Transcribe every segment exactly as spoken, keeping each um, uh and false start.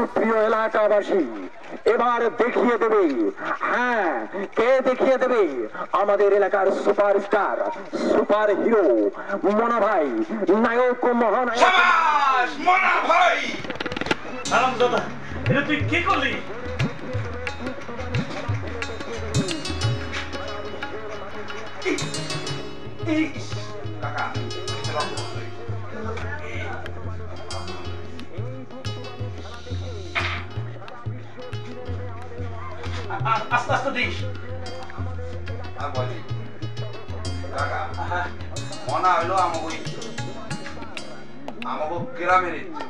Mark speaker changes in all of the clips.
Speaker 1: প্রিয় এলাকাবাসী এবার দেখিয়ে দেবে, হ্যাঁ কে দেখিয়ে দেবে আমাদের এলাকার সুপারস্টার সুপার হিরো মনা ভাই, নায়ক ও মহানায়ক
Speaker 2: মনা ভাই।
Speaker 3: সালাম দাদা, এটা তুই কি করলি?
Speaker 2: কাকা
Speaker 3: আস্তে আস্তে দিস।
Speaker 2: কাকা মনা হইলো আমাকে আমাকে গ্রামের ইজ্জত,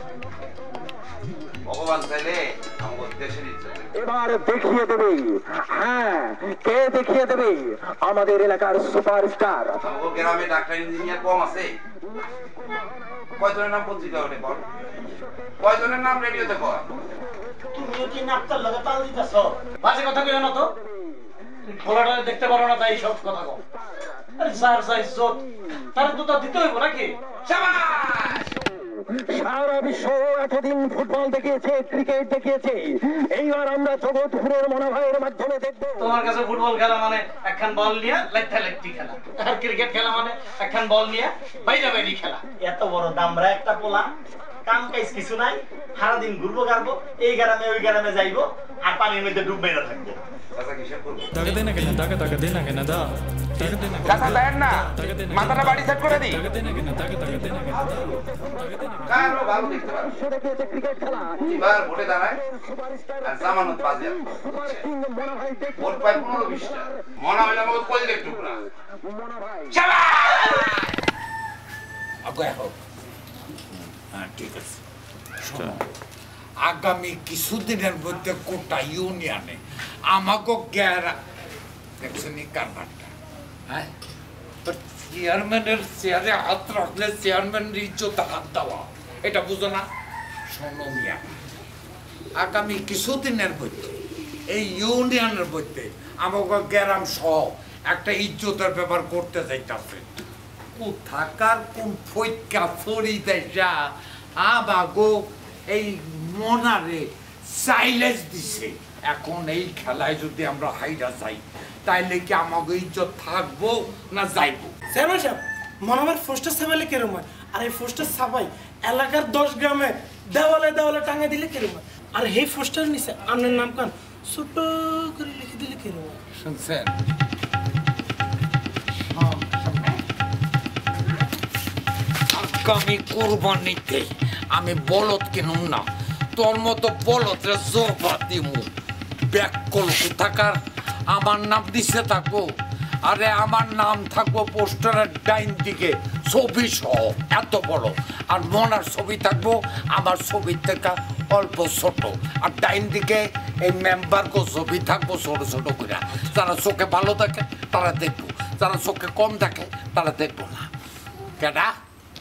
Speaker 2: ভগবান চাইলে আমাকে দেশের ইজ্জত
Speaker 1: এবার দেখিয়ে দেবে, হ্যাঁ কে দেখিয়ে দেবে আমাদের এলাকার সুপারস্টার।
Speaker 2: আমাকে গ্রামে ডাক্তার ইঞ্জিনিয়ার কম আছে, কয়জনের নাম পত্রিকা ওঠে বল, কয়জনের নাম রেডিওতে কর।
Speaker 3: তুমিও কি নাপতার লাগে তাল দিতেছ? বাজে কথা কইও না তো, খোলাটা দেখতে পারো না তাই সব কথা কও। আরে স্যার স্যার ইজ্জত তার তো তা দিতে হইব নাকি?
Speaker 2: শাবাশ।
Speaker 1: সারা বিশ্ব এতদিন ফুটবল দেখিয়েছে, ক্রিকেট দেখিয়েছে, এইবার আমরা জগৎপুরের মনা ভাইয়ের মাধ্যমে দেখব।
Speaker 3: তোমার কাছে ফুটবল খেলা মানে একখান বল নিয়ে লাইথা লাইথি খেলা, আর ক্রিকেট খেলা মানে একখান বল নিয়ে বাইরা বাইরি খেলা। এত বড় দামরা একটা পোলা, কাম কাজ কিছু নাই, সারাদিন ঘুরবো গাড়বো, এই গ্রামে ওই গ্রামে যাইবো আর পানির মধ্যে ডুব মেরে থাকবো।
Speaker 4: টাকা দে না কেন, টাকা টাকা দে না কেন দা, টাকা দে না
Speaker 2: টাকা দেন না, মাথাটা বাড়ি সেট করে দিই।
Speaker 4: টাকা দে না কেন, টাকা টাকা দে না কেন,
Speaker 2: কারো ভালো দেখতে পারো।
Speaker 1: দেখিয়েছে ক্রিকেট খেলা,
Speaker 2: এবার ভোটে দাঁড়ায় আর জামানত বাজে
Speaker 1: মনা ভাই
Speaker 2: ভোট পাই পনেরো বিশটা, মনে হইলে আমাকে কইলে টুকরা।
Speaker 1: মনা ভাই
Speaker 5: ঠিক আছে, আগামী কিছুদিনের মধ্যে কোটা ইউনিয়নে আমাকে গ্যারা দেখছেন কারবারটা, হ্যাঁ চেয়ারম্যানের চেয়ারে হাত রাখলে চেয়ারম্যানের ইজ্জতে হাত দেওয়া, এটা বুঝো না? শোনো মিয়া, আগামী কিছুদিনের মধ্যে এই ইউনিয়নের মধ্যে আমাকে গ্যারাম সহ একটা ইজ্জতের ব্যাপার করতে যাইতেছে। কোথাকার কোন ফৈকা ফরি দেশা আমাগো এই মনারে সাইলেন্স দিছে। এখন এই খেলায় যদি আমরা হাইরা যাই তাইলে কি আমাকে ইজ্জত থাকবো না যাইবো?
Speaker 6: চেয়ারম্যান সাহেব, মনামের পোস্টার ছাপাইলে কেরম হয়? আর এই পোস্টার ছাপাই এলাকার দশ গ্রামে দেওয়ালে দেওয়ালে টাঙাই দিলে কেরম হয়? আর এই পোস্টার নিচে আপনার নাম কান ছোট করে লিখে দিলে কেরম হয়?
Speaker 5: শুনছেন? আগামী কোরবানিতে আমি বলদ কিনুম না, তোর মতো বলদরে জোরবা দিমু। ব্যাককল কোথাকার আমার নাম দিছে থাকবো, আরে আমার নাম থাকবো পোস্টারের ডাইন দিকে ছবি সহ এত বড়, আর মনার ছবি থাকবো আমার ছবির থেকে অল্প ছোট, আর ডাইন দিকে এই মেম্বারকে ছবি থাকবো ছোট ছোট করে। যারা চোখে ভালো থাকে তারা দেখবো, যারা চোখে কম থাকে তারা দেখবো না। কেডা?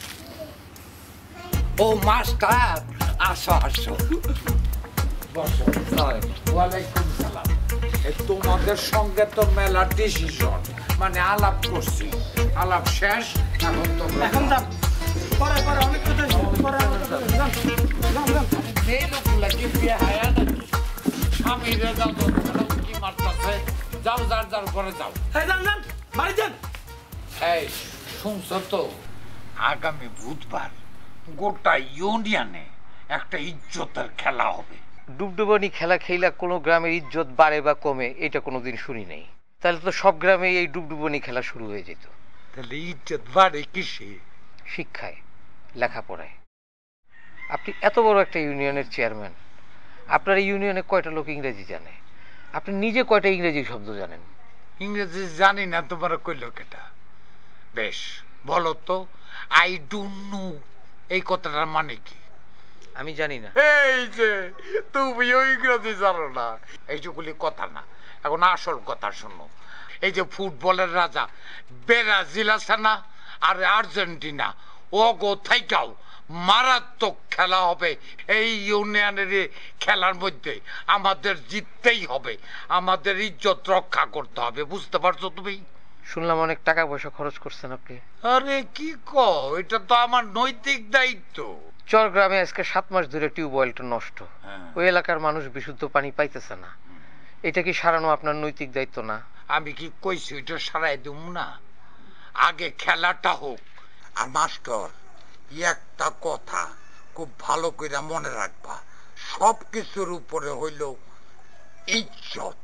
Speaker 5: ও মাস্টার, আসো আসো বসো। ওয়ালাইকুম সালাম। তোমাদের সঙ্গে তো মেলা ডিসিশন মানে আলাপ করছি, আলাপ শেষ, এখন তো
Speaker 6: এখন যান, পরে পরে অনেক কথা পরে যান যান যান।
Speaker 5: এই লোকগুলা কি বিয়ে হায়া নাকি? স্বামীরে যাও কি মারতেছে, যাও যার যার করে যাও।
Speaker 6: এই যান যান, বাড়ি যান।
Speaker 5: এই শুনছ তো, আগামী বুধবার গোটা ইউনিয়নে একটা ইজ্জতের খেলা হবে।
Speaker 7: ডুবডুবানি খেলা খেলা কোনো গ্রামের ইজ্জত বাড়ে বা কমে এটা কোনোদিন শুনি নাই। তাহলে তো সব গ্রামে এই ডুবডুবানি খেলা শুরু হয়ে যেত।
Speaker 5: তাহলে ইজ্জত বাড়ে কিসে?
Speaker 7: শিক্ষায়, লেখাপড়ায়। আপনি এত বড় একটা ইউনিয়নের চেয়ারম্যান, আপনার এই ইউনিয়নে কয়টা লোক ইংরেজি জানে? আপনি নিজে কয়টা ইংরেজি শব্দ জানেন?
Speaker 5: ইংরেজি জানি না, তোমার কইল কেটা? বেশ বলো তো, আই ডোন্ট নো এই কথাটার মানে কি?
Speaker 7: আমি জানি না।
Speaker 5: এই যে তুমিও ইংরেজি জানো না, এইগুলি কথা না। এখন আসল কথা শোনো, এই যে ফুটবলের রাজা ব্রাজিল আছে না, আর আর্জেন্টিনা, ও গো থাইকাও মারাত্মক খেলা হবে এই ইউনিয়নের খেলার মধ্যে। আমাদের জিততেই হবে, আমাদের ইজ্জত রক্ষা করতে হবে, বুঝতে পারছো তুমি?
Speaker 7: শুনলাম অনেক টাকা পয়সা খরচ করছেন আপনি।
Speaker 5: আরে কি কও, এটা তো আমার নৈতিক দায়িত্ব।
Speaker 7: চর গ্রামে আজকে সাত মাস ধরে টিউবওয়েলটা নষ্ট, ওই এলাকার মানুষ বিশুদ্ধ পানি পাইতেছে না। এটা কি সারানো আপনার নৈতিক দায়িত্ব না?
Speaker 5: আমি কি কইছি ওইটা সারাই দেব না? আগে খেলাটা হোক। আর মাস্টার, একটা কথা খুব ভালো করে মনে রাখবা, সব কিছুর উপরে হইল ইজ্জত।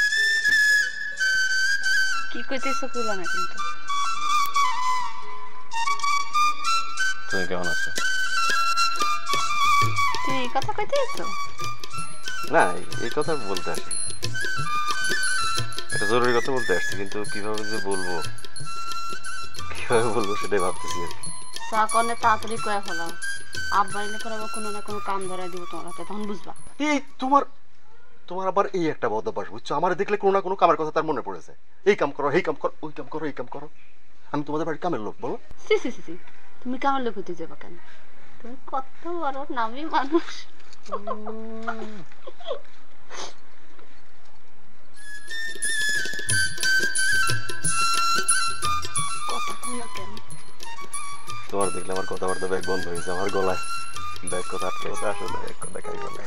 Speaker 8: কি কইতেছ কইলা না কিন্তু।
Speaker 9: তুমি কেমন আছো?
Speaker 8: তুমি এই কথা কইতেছ?
Speaker 9: না, এই কথা বলতে আসি, একটা জরুরি কথা বলতে আসছি, কিন্তু কিভাবে যে বলবো কিভাবে বলবো সেটাই ভাবতেছি আর কি।
Speaker 8: চা কনে তাড়াতাড়ি কয়ে ফেলাও, আব্বা এনে করে কোনো না কোনো কাম ধরাই দিব তোমার হাতে, তখন বুঝবা।
Speaker 9: এই তোমার তোমার আবার এই একটা বদ অভ্যাস, বুঝছো? আমার দেখলে কোনো না কোনো কামের কথা তার মনে পড়েছে। এই কাম করো, এই কাম করো, ওই কাম করো, এই কাম করো। আমি তোমাদের বাড়ির কামের লোক, বলো?
Speaker 8: সি সি সি তুমি কামের লোক হইতে যাবা কেন? তুমি কত বড় নামী মানুষ। কথা কই না কেন?
Speaker 9: তোমার দেখলে আমার কথাবার্তা ব্যাগ বন্ধ হয়েছে, আমার গলায় ব্যাগ কথা আটকে গেছে, আসলে এক কথা খাই বলে।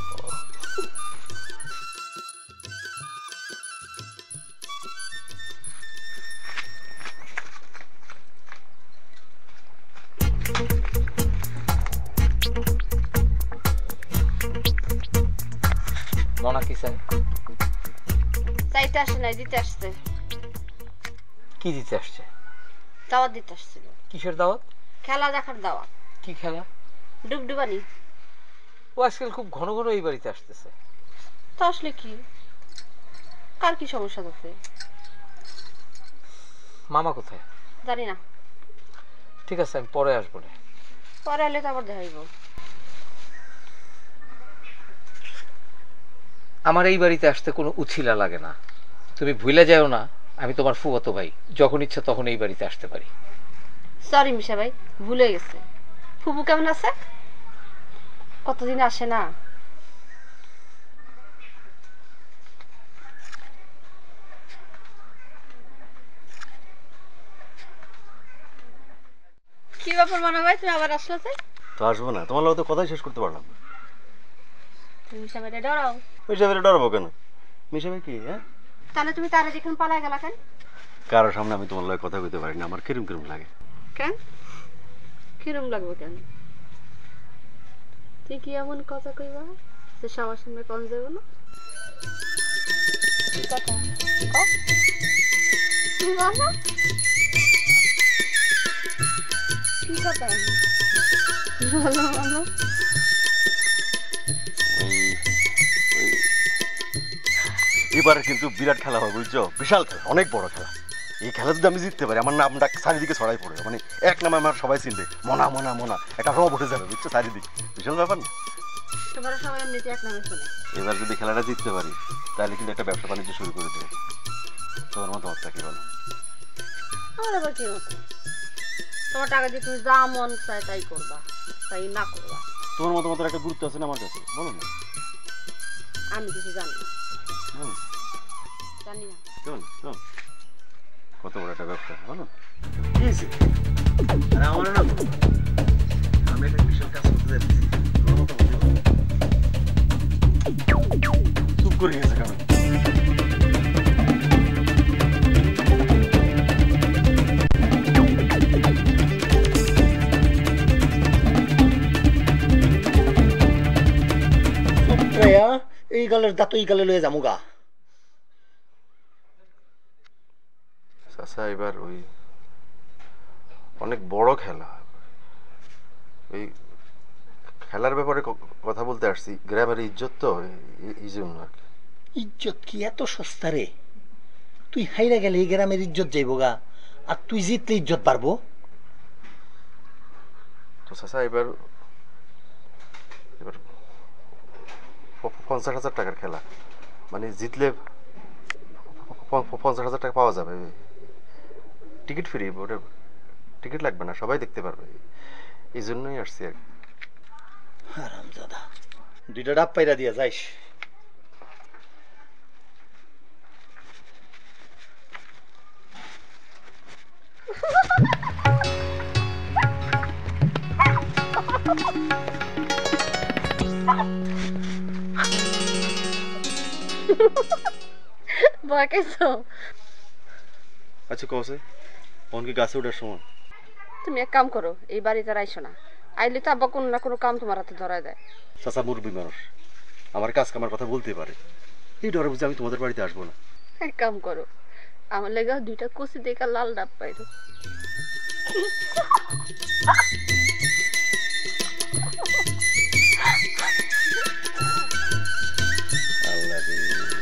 Speaker 7: মনা কি চাই?
Speaker 8: চাইতে আসে নাই, দিতে আসছে।
Speaker 7: কি দিতে আসছে?
Speaker 8: দাওয়াত দিতে আসছিল।
Speaker 7: কিসের দাওয়াত?
Speaker 8: খেলা দেখার দাওয়াত।
Speaker 7: কি খেলা?
Speaker 8: ডুবডুবানি।
Speaker 7: ও আজকাল খুব ঘন ঘন এই বাড়িতে আসতেছে।
Speaker 8: তো আসলে কি, কার কি সমস্যা আছে?
Speaker 7: মামা কোথায়?
Speaker 8: জানি না।
Speaker 7: ঠিক আছে, আমি পরে আসবো না।
Speaker 8: পরে এলে তো আবার দেখাইব।
Speaker 7: আমার এই বাড়িতে আসতে কোনো উছিলা লাগে না, তুমি ভুলে যাও না আমি তোমার ফুফাতো ভাই, যখন ইচ্ছা তখন এই বাড়িতে আসতে পারি।
Speaker 8: সরি মিশা ভাই, ভুলে গেছে। ফুফু কেমন আছে? কতদিন আসে না। কি ব্যাপার মনে হয় তুমি আবার আসলে?
Speaker 9: তো আসবো না, তোমার লোক তো কথাই শেষ করতে পারলাম।
Speaker 8: তুমি মিশা ভাইরে ডরাও?
Speaker 9: মিশা ভাইরে ডরাবো কেন? মিশা ভাই কি? হ্যাঁ,
Speaker 8: তাহলে তুমি তারা যেখানে পালাই গেলা কেন?
Speaker 9: কারোর সামনে আমি তোমার লগে কথা কইতে পারি না, আমার কিরম কিরম লাগে।
Speaker 8: কেন কিরম লাগবে কেন? তুই কি এমন কথা কইবা যে সবার সামনে কম যাবে না? কি কথা কও? তুমি বলো কি কথা বলো বলো।
Speaker 9: এবারে কিন্তু বিরাট খেলা হবে, বুঝছো? বিশাল খেলা, অনেক বড় খেলা। এই খেলা যদি আমি জিততে পারি, আমার নামটা চারিদিকে ছড়াই পড়বে, মানে এক নামে আমার সবাই চিনবে, মনা মনা মনা, একটা রব উঠে যাবে, বুঝছো? চারিদিকে বিশাল ব্যাপার না?
Speaker 8: তোমরা সবাই এমনিতে এক নামে শুনে।
Speaker 9: এবার যদি খেলাটা জিততে পারি তাহলে কিন্তু একটা ব্যবসা বাণিজ্য শুরু করে দেবে। তোমার মতামতটা কি বলো?
Speaker 8: আমার আবার কি মত? তোমার টাকা দিয়ে তুমি যা মন চায় তাই করবা, তাই না করবা।
Speaker 9: তোমার মতামতের একটা গুরুত্ব আছে না আমার কাছে, বলো না?
Speaker 8: আমি কিছু জানি না।
Speaker 9: হুম,
Speaker 8: জানি না।
Speaker 9: চল চল, কত বড় একটা ব্যবসা, বলো কি হয়েছে? আরে আমার না, আমি একটা বিশাল কাজ করতে যাচ্ছি, তোমার মতামত বলো। চুপ করে গেছে কেন?
Speaker 10: এই গালের দাঁত এই গালে লয়ে যামুগা।
Speaker 9: আচ্ছা, এবার ওই অনেক বড় খেলা, ওই খেলার ব্যাপারে কথা বলতে আসছি। গ্রামের ইজ্জত তো, এই জন্য আর কি।
Speaker 10: ইজ্জত কি এত সস্তা রে? তুই হাইরা গেলে এই গ্রামের ইজ্জত যাইব গা, আর তুই জিতলে ইজ্জত পারবো।
Speaker 9: তো চাচা, এবার এবার পঞ্চাশ হাজার টাকার খেলা, মানে জিতলে পঞ্চাশ হাজার টাকা পাওয়া যাবে। টিকিট ফ্রি, ওটা টিকিট লাগবে না, সবাই দেখতে পারবে, এই জন্যই আসছি আর কি।
Speaker 10: হারামজাদা, দুইটা ডাব পাইরা দিয়া যাইস।
Speaker 8: ভয় পাইছো?
Speaker 9: আচ্ছা কসে ফোন কি গাছে ওঠার সময়?
Speaker 8: তুমি এক কাম করো, এই বাড়িতে আর আইসো না। আইলে তো আব্বা কোনো না কোনো কাম তোমার হাতে ধরায় দেয়।
Speaker 9: চাচা মুরব্বী মানুষ, আমার কাজ কামার কথা বলতে পারে, এই ডরে বুঝে আমি তোমাদের বাড়িতে আসবো না।
Speaker 8: এক কাম করো, আমার লেগে দুইটা কচি দেখা লাল ডাব পাইরো।
Speaker 9: আল্লাহ রে,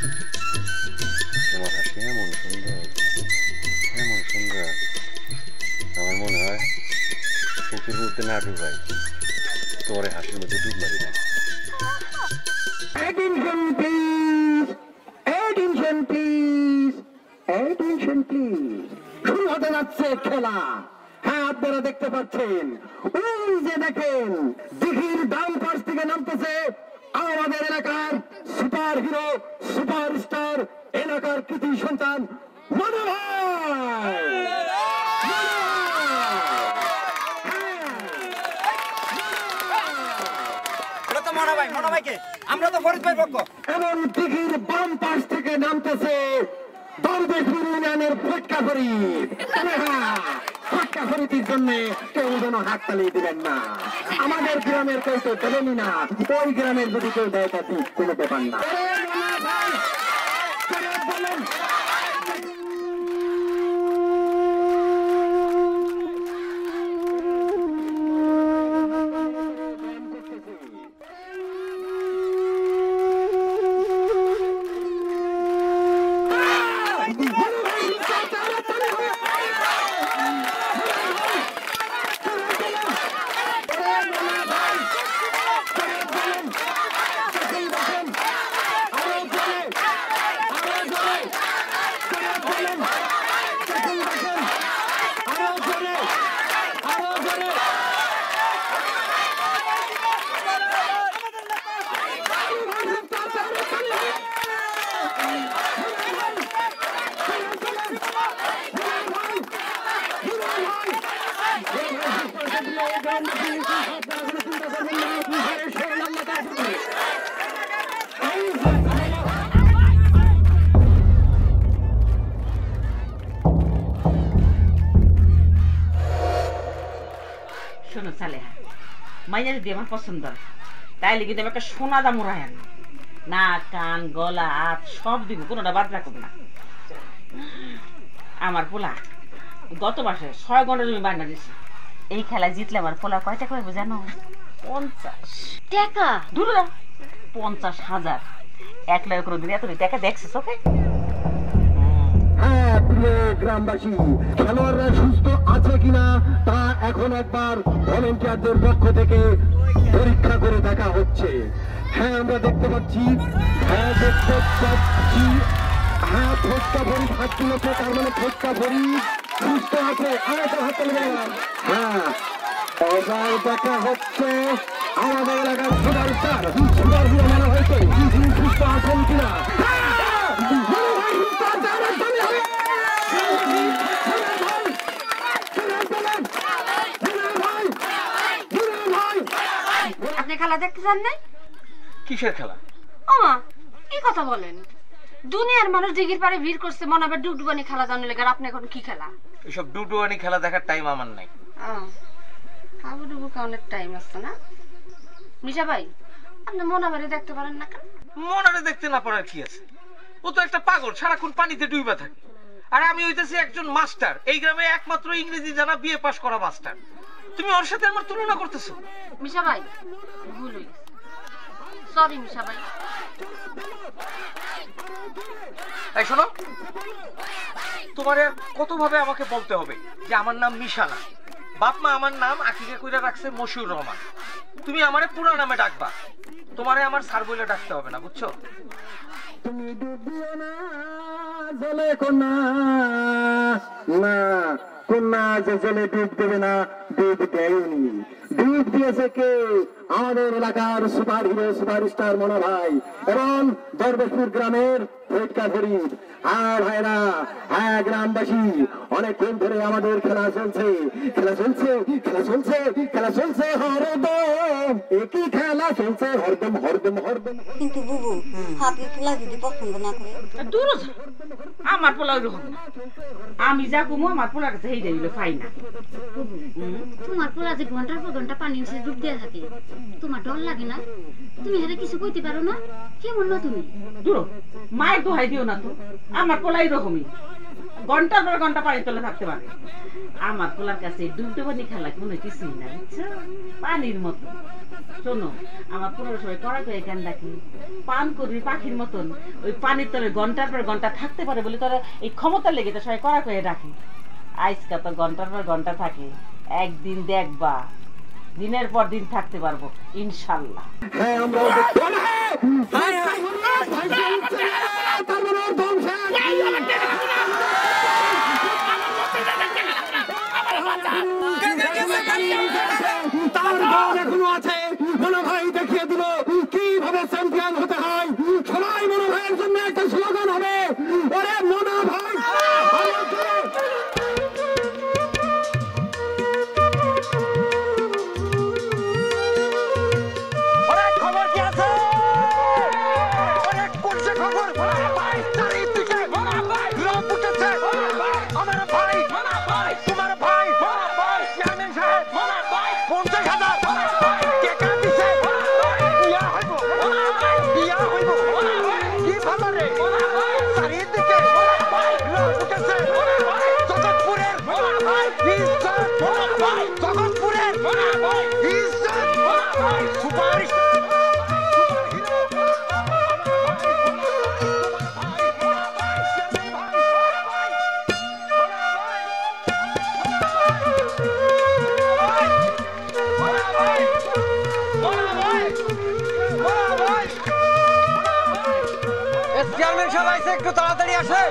Speaker 9: তোমার হাসি এমন সুন্দর, এমন সুন্দর, আমার মনে হয় চোখের মধ্যে না ডুবাই, তোমার হাসির মধ্যে ডুব মারি না।
Speaker 1: Attention please! Attention please! Attention please! শুরু হতে যাচ্ছে খেলা। হ্যাঁ, আপনারা দেখতে পাচ্ছেন, ওই যে দেখেন দিঘির ডান পাশ থেকে নামতেছে আমাদের এলাকার সুপার হিরো, সুপার স্টার, এলাকার কৃতি সন্তান মনো ভাই। এবং দিঘির বাম পাশ থেকে নামতেছে দরবেশপুর ইউনিয়নের ফটকা ফরিদ। ফটকা ফরিদের জন্য কেউ যেন হাততালি দিবেন না। আমাদের গ্রামের কেউ তো দেবেনই না, ওই গ্রামের যদি কেউ দেয় তা দিক, কোনো ব্যাপার না।
Speaker 11: শোনো সালেহা, মাইয়া যদি আমার পছন্দ তাইলে কিন্তু আমি একটা সোনা দাম উড়াই আনবো, না কান গলা হাত সব দিব, কোনোটা বাদ রাখব না। আমার পোলা গত মাসে ছয় ঘন্টা জমি বান্না দিছি, এই খেলায় জিতলে আমার পোলা কয় টাকা পাইবো জানো? পঞ্চাশ
Speaker 8: টাকা?
Speaker 11: দূর পঞ্চাশ হাজার। এক লাখ করে দিন এত টাকা দেখছিস ওকে?
Speaker 1: হ্যাঁ প্রিয় গ্রামবাসী, খেলোয়াড়রা সুস্থ আছে কিনা তা এখন একবার ভলেন্টিয়ারদের পক্ষ থেকে পরীক্ষা করে দেখা হচ্ছে। হ্যাঁ আমরা দেখতে পাচ্ছি, হ্যাঁ দেখতে পাচ্ছি, হ্যাঁ ফটকা ভরি হাত তুলেছে, তার মানে ফটকা ভরি সুস্থ আছে। আরেকটা হাত তুলে গেলাম। হ্যাঁ এবার দেখা হচ্ছে আমাদের এলাকার সুপার স্টার, সুপার হিরো মনে হয়েছে সুস্থ আছেন কিনা।
Speaker 8: আপনি খেলা দেখতে চান না?
Speaker 7: কিসের খেলা?
Speaker 8: ওমা কি কথা বলেন? দুনিয়ার মানুষ দিঘির পাড়ে ভিড় করছে মনে হবে ডুবডুবানি খেলা জানলে লেগে, আপনি এখন কি খেলা?
Speaker 7: এসব ডুবডুবানি খেলা দেখার টাইম আমার নাই।
Speaker 8: হাবুডুবু কাউনের টাইম আছে না? মিশা ভাই, আপনি মনাবারে দেখতে পারেন না কেন?
Speaker 7: মনারে দেখতে না পারার কি আছে? ও তো একটা পাগল, সারাক্ষণ পানিতে ডুইবা থাকে। আর আমি হইতেছি একজন মাস্টার, এই গ্রামে একমাত্র ইংরেজি জানা বিএ পাস করা মাস্টার। তুমি ওর সাথে আমার তুলনা করতেছো?
Speaker 8: মিশা ভাই ভুল হই, সরি মিশা ভাই।
Speaker 7: এই শোনো, তোমার কত ভাবে আমাকে বলতে হবে যে আমার নাম মিশা না, বাপ মা আমার নাম আকিকা কইরা রাখছে মশিউর রহমান। তুমি আমারে পুরো নামে ডাকবা, তোমারে আমার স্যার বলে ডাকতে হবে না, বুঝছো?
Speaker 1: তুমি ডুবিও না জলে কন্যা, না কন্যা যে জলে ডুব দেবে না, ডুব দেয়নি। ডুব দিয়েছে কে? আমাদের এলাকার super hero, super star Mono ভাই এবং দরবেশপুর গ্রামের ফেটকা ফরিদ। হ্যাঁ ভাইরা, হ্যাঁ গ্রামবাসী, অনেকক্ষণ ধরে আমাদের খেলা চলছে, খেলা চলছে, খেলা চলছে, খেলা চলছে হরদম, একই খেলা চলছে হরদম হরদম হরদম।
Speaker 8: কিন্তু বুবু, হাতের পোলা যদি পছন্দ না করে?
Speaker 11: দূর হ, আমার পোলা ওইরকম না। আমি যা কমু আমার পোলার কাছে এই দিল পাই না।
Speaker 12: তোমার পোলা যে ঘন্টার পর ঘন্টা পানি নিচে ডুব দিয়ে থাকে, তোমার ডর লাগে না? তুমি হেরে কিছু কইতে পারো না? কেমন না তুমি?
Speaker 11: দূর, মায়ের দোহাই দিও না তো, আমার পোলা এরকমই ঘন্টার পর ঘন্টা পানি তলে থাকতে পারে। আমার পোলার কাছে ডুবডুবানি খেলা কোনো কিছুই না, বুঝছো? পানির মতো। শোনো, আমার পোলার সবাই কড়া করে কেন ডাকি, পান করবি পাখির মতন ওই পানির তলে ঘন্টার পর ঘন্টা থাকতে পারে বলে তোরা এই ক্ষমতা লেগে তো সবাই কড়া করে ডাকি। আজকা তো ঘন্টার পর ঘন্টা থাকে, একদিন দেখবা দিনের পর দিন থাকতে পারবো ইনশাল্লাহ।
Speaker 1: হ্যাঁ আমরা তার বল এখনো আছে। মনো ভাই দেখিয়ে দিল কিভাবে চ্যাম্পিয়ন হতে হয়। সবাই মনো ভাইয়ের জন্য একটা স্লোগান হবে, ওরে মনো ভাই।
Speaker 7: খবর কি আছে? অনেক করছে খবর ভাই, চারিদিকে ভাই রব উঠেছে। আমার ভাই তোমার ভাই চেয়ারম্যান সাহেব পঞ্চাশ হাজার টাকা দিছে। বিয়া হইব, বিয়া হইব কি ভাবারে? চারিদিকে রব উঠেছে। জগৎপুরের ইজ্জত, জগৎপুরের ইজ্জত সুপারস্টার চেয়ারম্যান সাহেব আইসে, একটু তাড়াতাড়ি আসেন।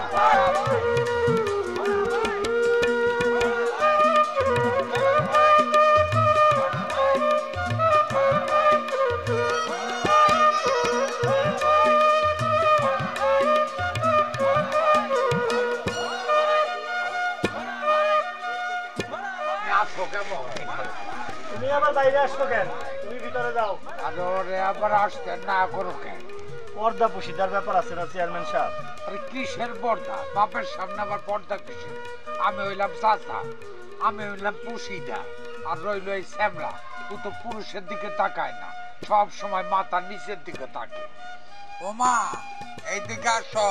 Speaker 3: তুমি আবার বাইরে আসছো কেন? তুমি ভিতরে যাও।
Speaker 5: আরে আবার আসতে না করো কেন?
Speaker 3: পর্দা পুশিদার ব্যাপার আছে না চেয়ারম্যান সাহেব?
Speaker 5: আরে কিসের পর্দা? বাপের সামনে আবার পর্দা কিসের? আমি হইলাম চাচা, আমি হইলাম পুশিদা, আর রইল এই শ্যামলা। ও তো পুরুষের দিকে তাকায় না, সব সময় মাথার নিচের দিকে তাকে। ও মা, এইদিকে আসো।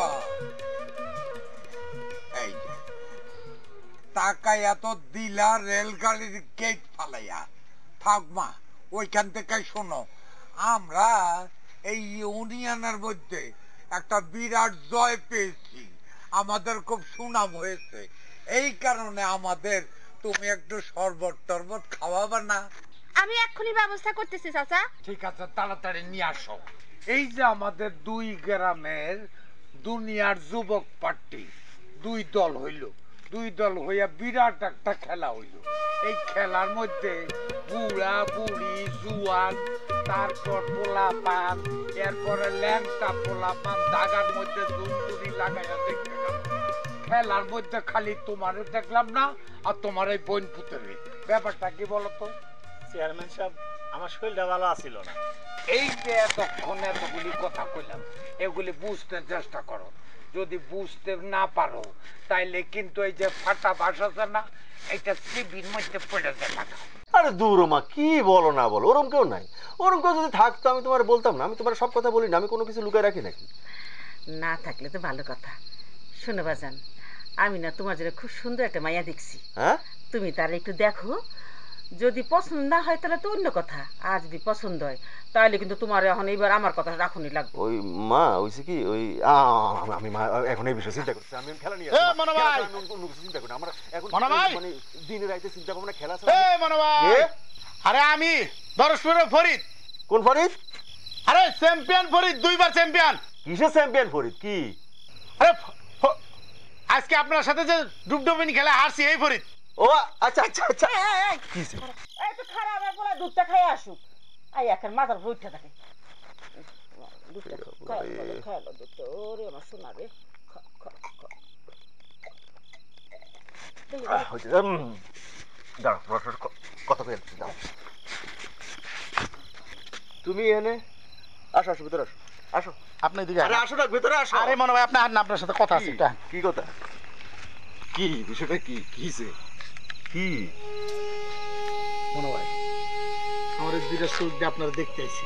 Speaker 5: এই যে তাকাইয়া তো দিলা রেলগাড়ির গেট ফালাইয়া। থাক মা, ওইখান থেকে শোনো, আমরা এই ইউনিয়নের মধ্যে একটা বিরাট জয় পেয়েছি, আমাদের খুব সুনাম হয়েছে। এই কারণে আমাদের তুমি একটু শরবত টরবত খাওয়াবা না?
Speaker 12: আমি এক্ষুনি ব্যবস্থা করতেছি চাচা।
Speaker 5: ঠিক আছে, তাড়াতাড়ি নিয়ে আসো। এই যে আমাদের দুই গ্রামের দুনিয়ার যুবক পার্টি দুই দল হইল, দুই দল হইয়া বিরাট একটা খেলা হইল। এই খেলার মধ্যে বুড়া বুড়ি জুয়ান, তারপর পোলা পান, এরপরে ল্যাংটা পোলা পান দাগার মধ্যে দুন্দুরি লাগাইয়া দেখতে গেল। খেলার মধ্যে খালি তোমারে দেখলাম না, আর তোমার এই বোন পুতের। ব্যাপারটা কি বলতো?
Speaker 3: চেয়ারম্যান সাহেব, আমার শরীরটা ভালো আছিল না।
Speaker 5: এই যে এতক্ষণ এতগুলি কথা কইলাম, এগুলি বুঝতে চেষ্টা করো। যদি বুঝতে না পারো তাইলে কিন্তু এই যে ফাটা ভাষা আছে না, এটা সিবির মধ্যে পড়ে যায় টাকা।
Speaker 9: আরে দূর মা, কি বলো না বলো, ওরম কেউ নাই। ওরম কেউ যদি থাকতো আমি তোমার বলতাম না। আমি তোমার সব কথা বলি না, আমি কোনো কিছু লুকায় রাখি নাকি?
Speaker 11: না থাকলে তো ভালো কথা। শোনো বাজান, আমি না তোমার জন্য খুব সুন্দর একটা মাইয়া দেখছি।
Speaker 9: হ্যাঁ,
Speaker 11: তুমি তার একটু দেখো, যদি পছন্দ না হয় তাহলে তো অন্য কথা, আর যদি পছন্দ হয় তাহলে কিন্তু তোমার এখন এইবার আমার কথা রাখুনি লাগবে।
Speaker 9: ওই মা হইছে কি, ওই আমি মা এখন এই বিষয়ে চিন্তা করছি। আমি খেলা নিয়ে চিন্তা করি আমার এখন মানে দিনে রাইতে চিন্তা করবো না খেলা।
Speaker 3: আরে আমি দরজপুরের ফরিদ।
Speaker 9: কোন ফরিদ?
Speaker 3: আরে চ্যাম্পিয়ন ফরিদ, দুইবার চ্যাম্পিয়ন।
Speaker 9: কিসের চ্যাম্পিয়ন ফরিদ? কি
Speaker 3: আরে আজকে আপনার সাথে যে ডুবডুবিনি খেলা হারছি, এই ফরিদ।
Speaker 9: ও আচ্ছা আচ্ছা আচ্ছা, কিছে
Speaker 11: এই তো খারাপ বলে দুধটা খাই আসুক। আই এখন মাথার ভুইটা থাকে। খেলো দুটো ওরে আমার সোনা রে
Speaker 9: কথা বলছি দাও তুমি এনে আসো আসো ভিতরে আসো আসো
Speaker 3: আপনি দিকে
Speaker 9: আরে আসো না ভিতরে আসো
Speaker 3: আরে মনে হয় আপনি আর না আপনার সাথে কথা আছে এটা
Speaker 9: কি কথা কি বিষয়টা কি কিছে কি
Speaker 3: মনে হয় আমার দুইটা চোখ দিয়ে আপনারা দেখতে আইছি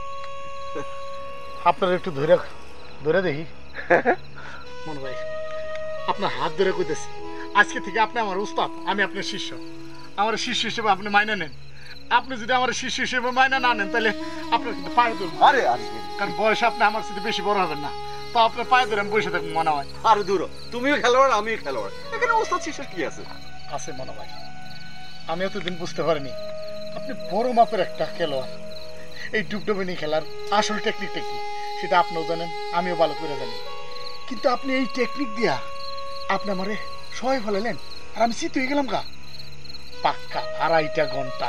Speaker 3: আপনারা একটু ধরে ধরে দেখি মনে হয় আপনার হাত ধরে কইতেছি আজকে থেকে আপনি আমার উস্তাদ আমি আপনার শিষ্য আমার শিষ্য হিসেবে আপনি মাইনা নেন আপনি যদি আমার শিষ্য হিসেবে মাইনা না নেন তাহলে আপনার কিন্তু পায়ে ধরবো
Speaker 9: আরে আরে
Speaker 3: কারণ বয়স আপনি আমার সাথে বেশি বড় হবেন না তো আপনার পায়ে ধরে আমি বসে থাকবো মনে হয়
Speaker 9: আরে দূর তুমিও খেলোয়াড় আমিও খেলোয়াড় এখানে উস্তাদ শিষ্যের কি আছে
Speaker 3: আছে মনে হয় আমি এতদিন বুঝতে পারিনি আপনি বড় মাপের একটা খেলোয়াড় এই ডুবডুবিনি খেলার আসল টেকনিকটা কি সেটা আপনিও জানেন আমিও ভালো করে জানি কিন্তু আপনি এই টেকনিক দিয়া আপনি আমারে সবাই ফেলালেন আর আমি চিত হয়ে গেলাম কা পাক্কা আড়াইটা ঘন্টা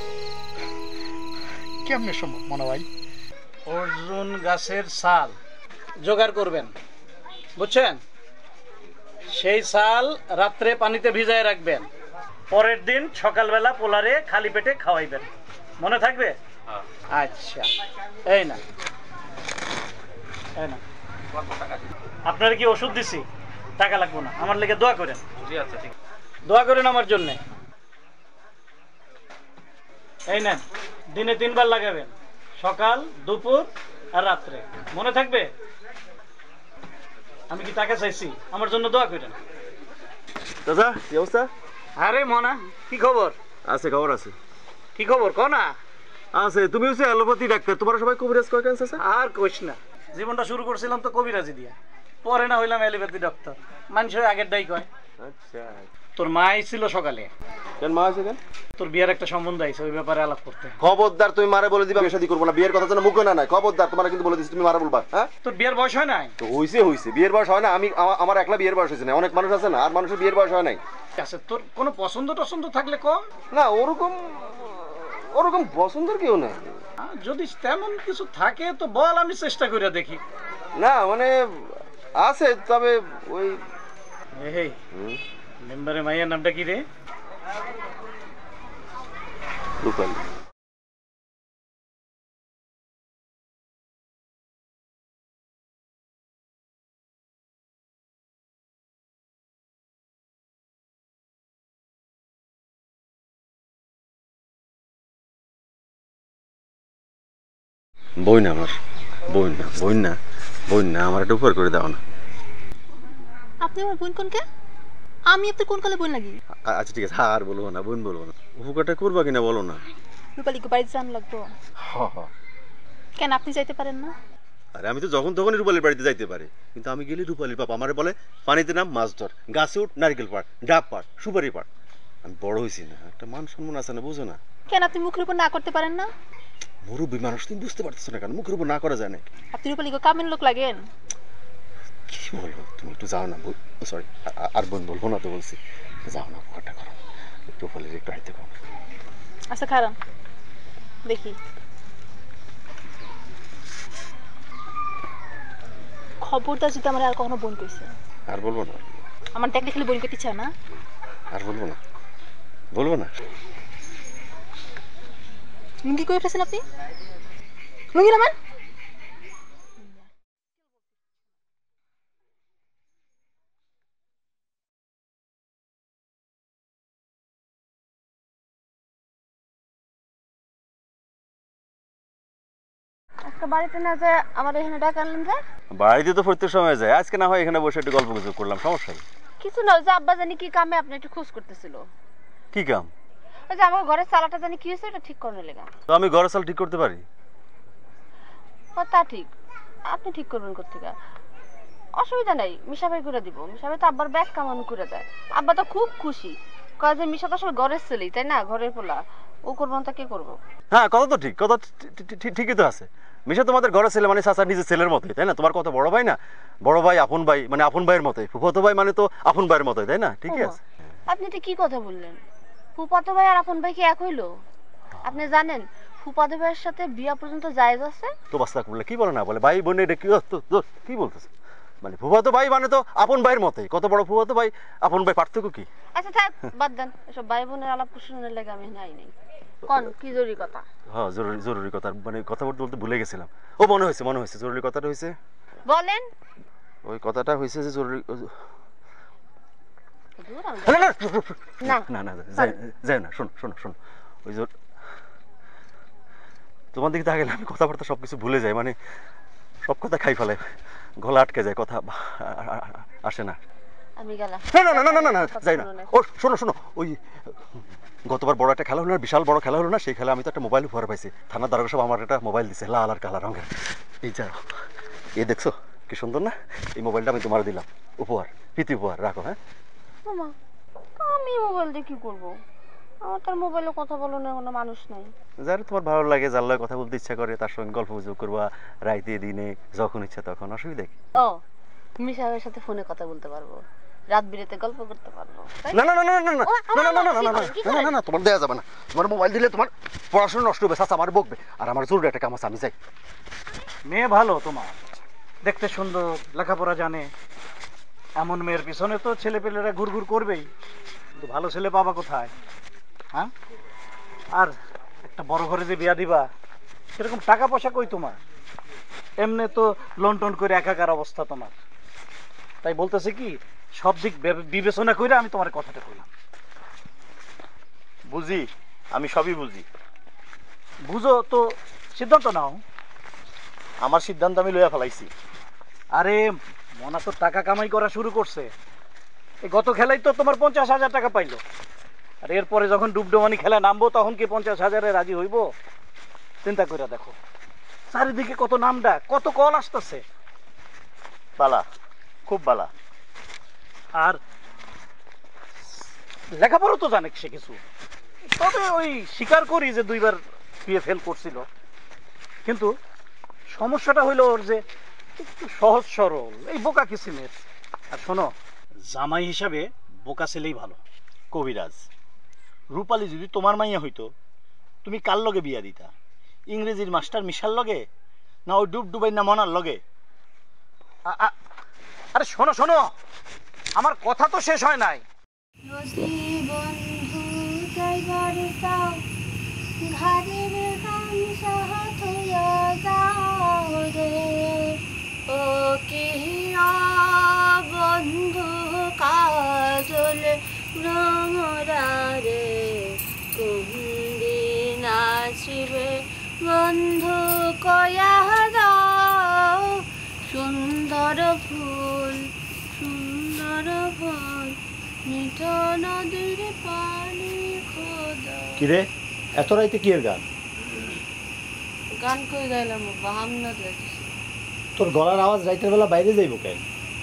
Speaker 3: কেমনে সম্ভব মনে হয় অর্জুন গাছের ছাল জোগাড় করবেন বুঝছেন সেই ছাল রাত্রে পানিতে ভিজায় রাখবেন পরের দিন সকালবেলা পোলারে খালি পেটে খাওয়াইবেন মনে থাকবে আচ্ছা এই না এই না আপনার কি ওষুধ দিছি টাকা লাগবে না আমার লেগে দোয়া করেন জি আচ্ছা ঠিক দোয়া করেন আমার জন্য এই নেন দিনে তিনবার লাগাবেন সকাল দুপুর আর রাত্রে মনে থাকবে আমি কি টাকা চাইছি আমার জন্য দোয়া করেন
Speaker 9: দাদা কি অবস্থা
Speaker 3: আরে মনা কি খবর
Speaker 9: আছে খবর আছে
Speaker 3: কি খবর ক না
Speaker 9: আছে তুমি হচ্ছে অ্যালোপ্যাথি ডাক্তার তোমার সবাই কবিরাজ কয় কেন আছে
Speaker 3: আর কইস না জীবনটা শুরু করছিলাম তো কবিরাজি দিয়া পরে না হইলাম অ্যালোপ্যাথি ডক্টর মানুষ আগের ডাই কয়
Speaker 9: আচ্ছা
Speaker 3: তোর মা আইছিল সকালে
Speaker 9: কেন মা আছে কেন
Speaker 3: তোর বিয়ের একটা সম্বন্ধ আইছে ওই ব্যাপারে আলাপ করতে
Speaker 9: খবরদার তুমি মারে বলে দিবা বিয়ে শাদী করবো না বিয়ের কথা যেন মুখে না নাই খবরদার তোমার কিন্তু বলে দিচ্ছি তুমি মারে বলবা হ্যাঁ
Speaker 3: তোর বিয়ের বয়স হয় নাই
Speaker 9: তো হইছে হইছে বিয়ের বয়স হয় না আমি আমা- আমার একলা বিয়ের বয়স হয়েছে না অনেক মানুষ আছে না আর মানুষের বিয়ের বয়স হয় নাই
Speaker 3: আচ্ছা তোর কোনো পছন্দ টছন্দ থাকলে ক
Speaker 9: না ওরকম ওরকম পছন্দের কেউ নাই
Speaker 3: আহ, যদি তেমন কিছু থাকে তো বল আমি চেষ্টা করে দেখি
Speaker 9: না মানে আছে তবে ওই
Speaker 3: এই মেম্বারের মাইয়ার নামটা কি রে
Speaker 9: রূপালী বই না আমার বই না বই না বই না আমার একটা উপর করে দাও না
Speaker 13: আপনি আমার বোন কোনকে আমি আপনার কোন কালে বোন লাগি
Speaker 9: আ- আচ্ছা ঠিক আছে আর বলবো না বোন বলবো না উপকারটা করবা কিনা বলো না
Speaker 13: রূপালীকে বাড়িতে যান লাগবো
Speaker 9: হ হ
Speaker 13: কেন আপনি যাইতে পারেন না
Speaker 9: আরে আমি তো যখন তখনই রূপালীর বাড়িতে যাইতে পারি কিন্তু আমি গেলে রূপালীর পাপা আমারে বলে পানিতে নাম মাছ ধর গাছে উঠ নারকেল পাড় ডাব পাড় সুপারি পাড় আমি বড় হয়েছি না একটা মান সম্মান আছে না বুঝো না
Speaker 13: কেন আপনি মুখের উপর না করতে পারেন না
Speaker 9: মুরব্বী মানুষ তুমি বুঝতে পারতেছো না কেন মুখের উপর না করা যায় না
Speaker 13: আপনি রূপালীকে কামের লোক লাগেন
Speaker 9: কি বলবো তুমি একটু যাও না সরি আর বোন বলবো না তো বলছি যাও না উপকারটা করো রূপালীর একটু হাইতে করো
Speaker 13: আচ্ছা খারাপ দেখি খবরটা যদি আমার আর কখনো বোন কইছে
Speaker 9: আর বলবো না
Speaker 13: আমার দেখলে খালি বোন করতে চায় না
Speaker 9: আর বলবো না বলবো না
Speaker 13: লুঙ্গি কই উঠেছেন আপনি লুঙ্গি নামান
Speaker 8: একটা বাড়িতে না যে আমার এখানে ডাক আনলেন যে
Speaker 9: বাড়িতে তো প্রত্যেক সময় যায় আজকে না হয় এখানে বসে একটু গল্প গুজব করলাম সমস্যা নেই
Speaker 8: কিছু না ওই যে আব্বা জানি কি কামে আপনি একটু খোঁজ করতেছিল
Speaker 9: কি কাম
Speaker 8: ওই যে আমার ঘরের চালাটা জানি কি হয়েছে এটা ঠিক করার লেগা
Speaker 9: তো আমি ঘর সাল ঠিক করতে পারি
Speaker 8: ও তা ঠিক আপনি ঠিক করবেন কোথেকে অসুবিধা নাই মিশা ভাই করে দিব মিশা ভাই তো আব্বার ব্যাগ কামানো করে দেয় আব্বা তো খুব খুশি কয় যে মিশা তো আসলে ঘরের ছেলেই তাই না ঘরের পোলা ও করবো না তা কে করবো
Speaker 9: হ্যাঁ কথা তো ঠিক কথা ঠি- ঠি- ঠি- ঠিকই তো আছে মিশা তোমাদের ঘরের ছেলে মানে চাচা নিজের ছেলের মতোই তাই না তোমার কত বড় ভাই না বড় ভাই আপন ভাই মানে আপন ভাইয়ের মতোই ফুফাতো ভাই মানে তো আপন ভাইয়ের মতোই তাই না ঠিকই আছে
Speaker 8: আপনি এটা কি কথা বললেন ফুপাতো ভাই আর আপন ভাই কি এক হইলো আপনি জানেন ফুপাদে ভাইয়ের সাথে বিয়া পর্যন্ত জায়েজ আছে?
Speaker 9: তো বাস্তা করলে কি বলে না বলে ভাই বোনের কি কি বলতেছে? মানে ফুফাতো ভাই মানে তো আপন ভাইয়ের মতোই। কত বড় ফুফাতো ভাই আপন ভাই, পার্থক্য কি?
Speaker 8: আচ্ছা থাক, বাদ দেন এসব ভাই বোনের আলাপ কুশলের লাগে আমি নাই নাই। কোন কি জরুরি কথা?
Speaker 9: হ্যাঁ জরুরি জরুরি কথা, মানে কথা বলতে বলতে ভুলে গেছিলাম। ও মনে হয়েছে মনে হয়েছে জরুরি কথাটা হয়েছে।
Speaker 8: বলেন।
Speaker 9: ওই কথাটা হয়েছে যে জরুরি
Speaker 8: না
Speaker 9: না না যায় না, শোনো শোনো শোনো ওই যে তোমার দিকে তাকালে আমি কথাবার্তা সবকিছু ভুলে যাই, মানে সব কথা খাই ফেলে, গলা আটকে যায়, কথা আসে না।
Speaker 8: আমি গেলাম।
Speaker 9: না না না না না না যাই না। ও শোনো শোনো ওই গতবার বড় একটা খেলা হলো না, বিশাল বড় খেলা হলো না, সেই খেলা আমি তো একটা মোবাইল উপহার পাইছি। থানার দারোগা সব আমার একটা মোবাইল দিছে লাল আর কালা রঙের। এই যা এই দেখছো কি সুন্দর না, এই মোবাইলটা আমি তোমার দিলাম উপহার, প্রীতি উপহার, রাখো। হ্যাঁ
Speaker 8: মামা আমি মোবাইল দিয়ে কি করবো? আমার তার মোবাইলে কথা বলো না, কোনো মানুষ নাই।
Speaker 9: যার তোমার ভালো লাগে, যার লাগে কথা বলতে ইচ্ছা করে তার সঙ্গে গল্প গুজব করবা, রাইতে দিনে যখন ইচ্ছা তখন, অসুবিধা কি?
Speaker 8: ও মিশাবের সাথে ফোনে কথা বলতে পারবো, রাত বিরেতে গল্প করতে পারবো।
Speaker 9: না না না না না না না না না না না না না তোমার দেয়া যাবে না। তোমার মোবাইল দিলে তোমার পড়াশোনা নষ্ট হবে, চাচা আমার বকবে, আর আমার জরুরি একটা কাম আছে, আমি যাই।
Speaker 3: মেয়ে ভালো তোমার, দেখতে সুন্দর, লেখাপড়া জানে, এমন মেয়ের পিছনে তো ছেলে পেলেরা ঘুর ঘুর করবেই, কিন্তু ভালো ছেলে পাবা কোথায়? হ্যাঁ আর একটা বড় ঘরে যে বিয়া দিবা সেরকম টাকা পয়সা কই তোমার? এমনি তো লোন টোন করে একাকার অবস্থা তোমার। তাই বলতেছে কি সব দিক বিবেচনা করে আমি তোমার কথাটা কইলাম।
Speaker 9: বুঝি, আমি সবই বুঝি।
Speaker 3: বুঝো তো সিদ্ধান্ত নাও।
Speaker 9: আমার সিদ্ধান্ত আমি লইয়া ফেলাইছি।
Speaker 3: আরে মনা তো টাকা কামাই করা শুরু করছে, এই গত খেলাই তো তোমার পঞ্চাশ হাজার টাকা পাইলো, আর এরপরে যখন ডুবডুমানি খেলা নামবো তখন কি পঞ্চাশ হাজারে রাজি হইব? চিন্তা করে দেখো, চারিদিকে কত নাম ডাক, কত কল আসতেছে।
Speaker 9: বালা, খুব বালা।
Speaker 3: আর লেখাপড়া তো জানে সে কিছু, তবে ওই স্বীকার করি যে দুইবার বিয়ে ফেল করছিল, কিন্তু সমস্যাটা হইলো ওর যে একটু সহজ সরল, এই বোকা কিসিমের। আর শোনো, জামাই হিসাবে বোকা ছেলেই ভালো।
Speaker 10: কবিরাজ, রূপালী যদি তোমার মাইয়া হইতো তুমি কার লগে বিয়া দিতা? ইংরেজির মাস্টার মিশার লগে, না ওই ডুব ডুবাই না মনার লগে?
Speaker 3: আরে শোনো শোনো, আমার কথা তো শেষ হয় নাই।
Speaker 14: বন্ধু যাইবার যাও, ঘরের গান সাহাত হইয়া যাও রে, ও কি বন্ধু কাজল ভ্রমরা রে, কুন্দিন আসিবে বন্ধু কয়া দাও, সুন্দর ফুল সুন্দর ফল, মিঠো নদীর পানি খোদা।
Speaker 10: কিরে এত রাইতে কি এর গান?
Speaker 8: গান কই গাইলাম বাহামনা দিয়েছি।
Speaker 10: তোর গলার আওয়াজ রাইতের বেলা বাইরে যাইব কেন?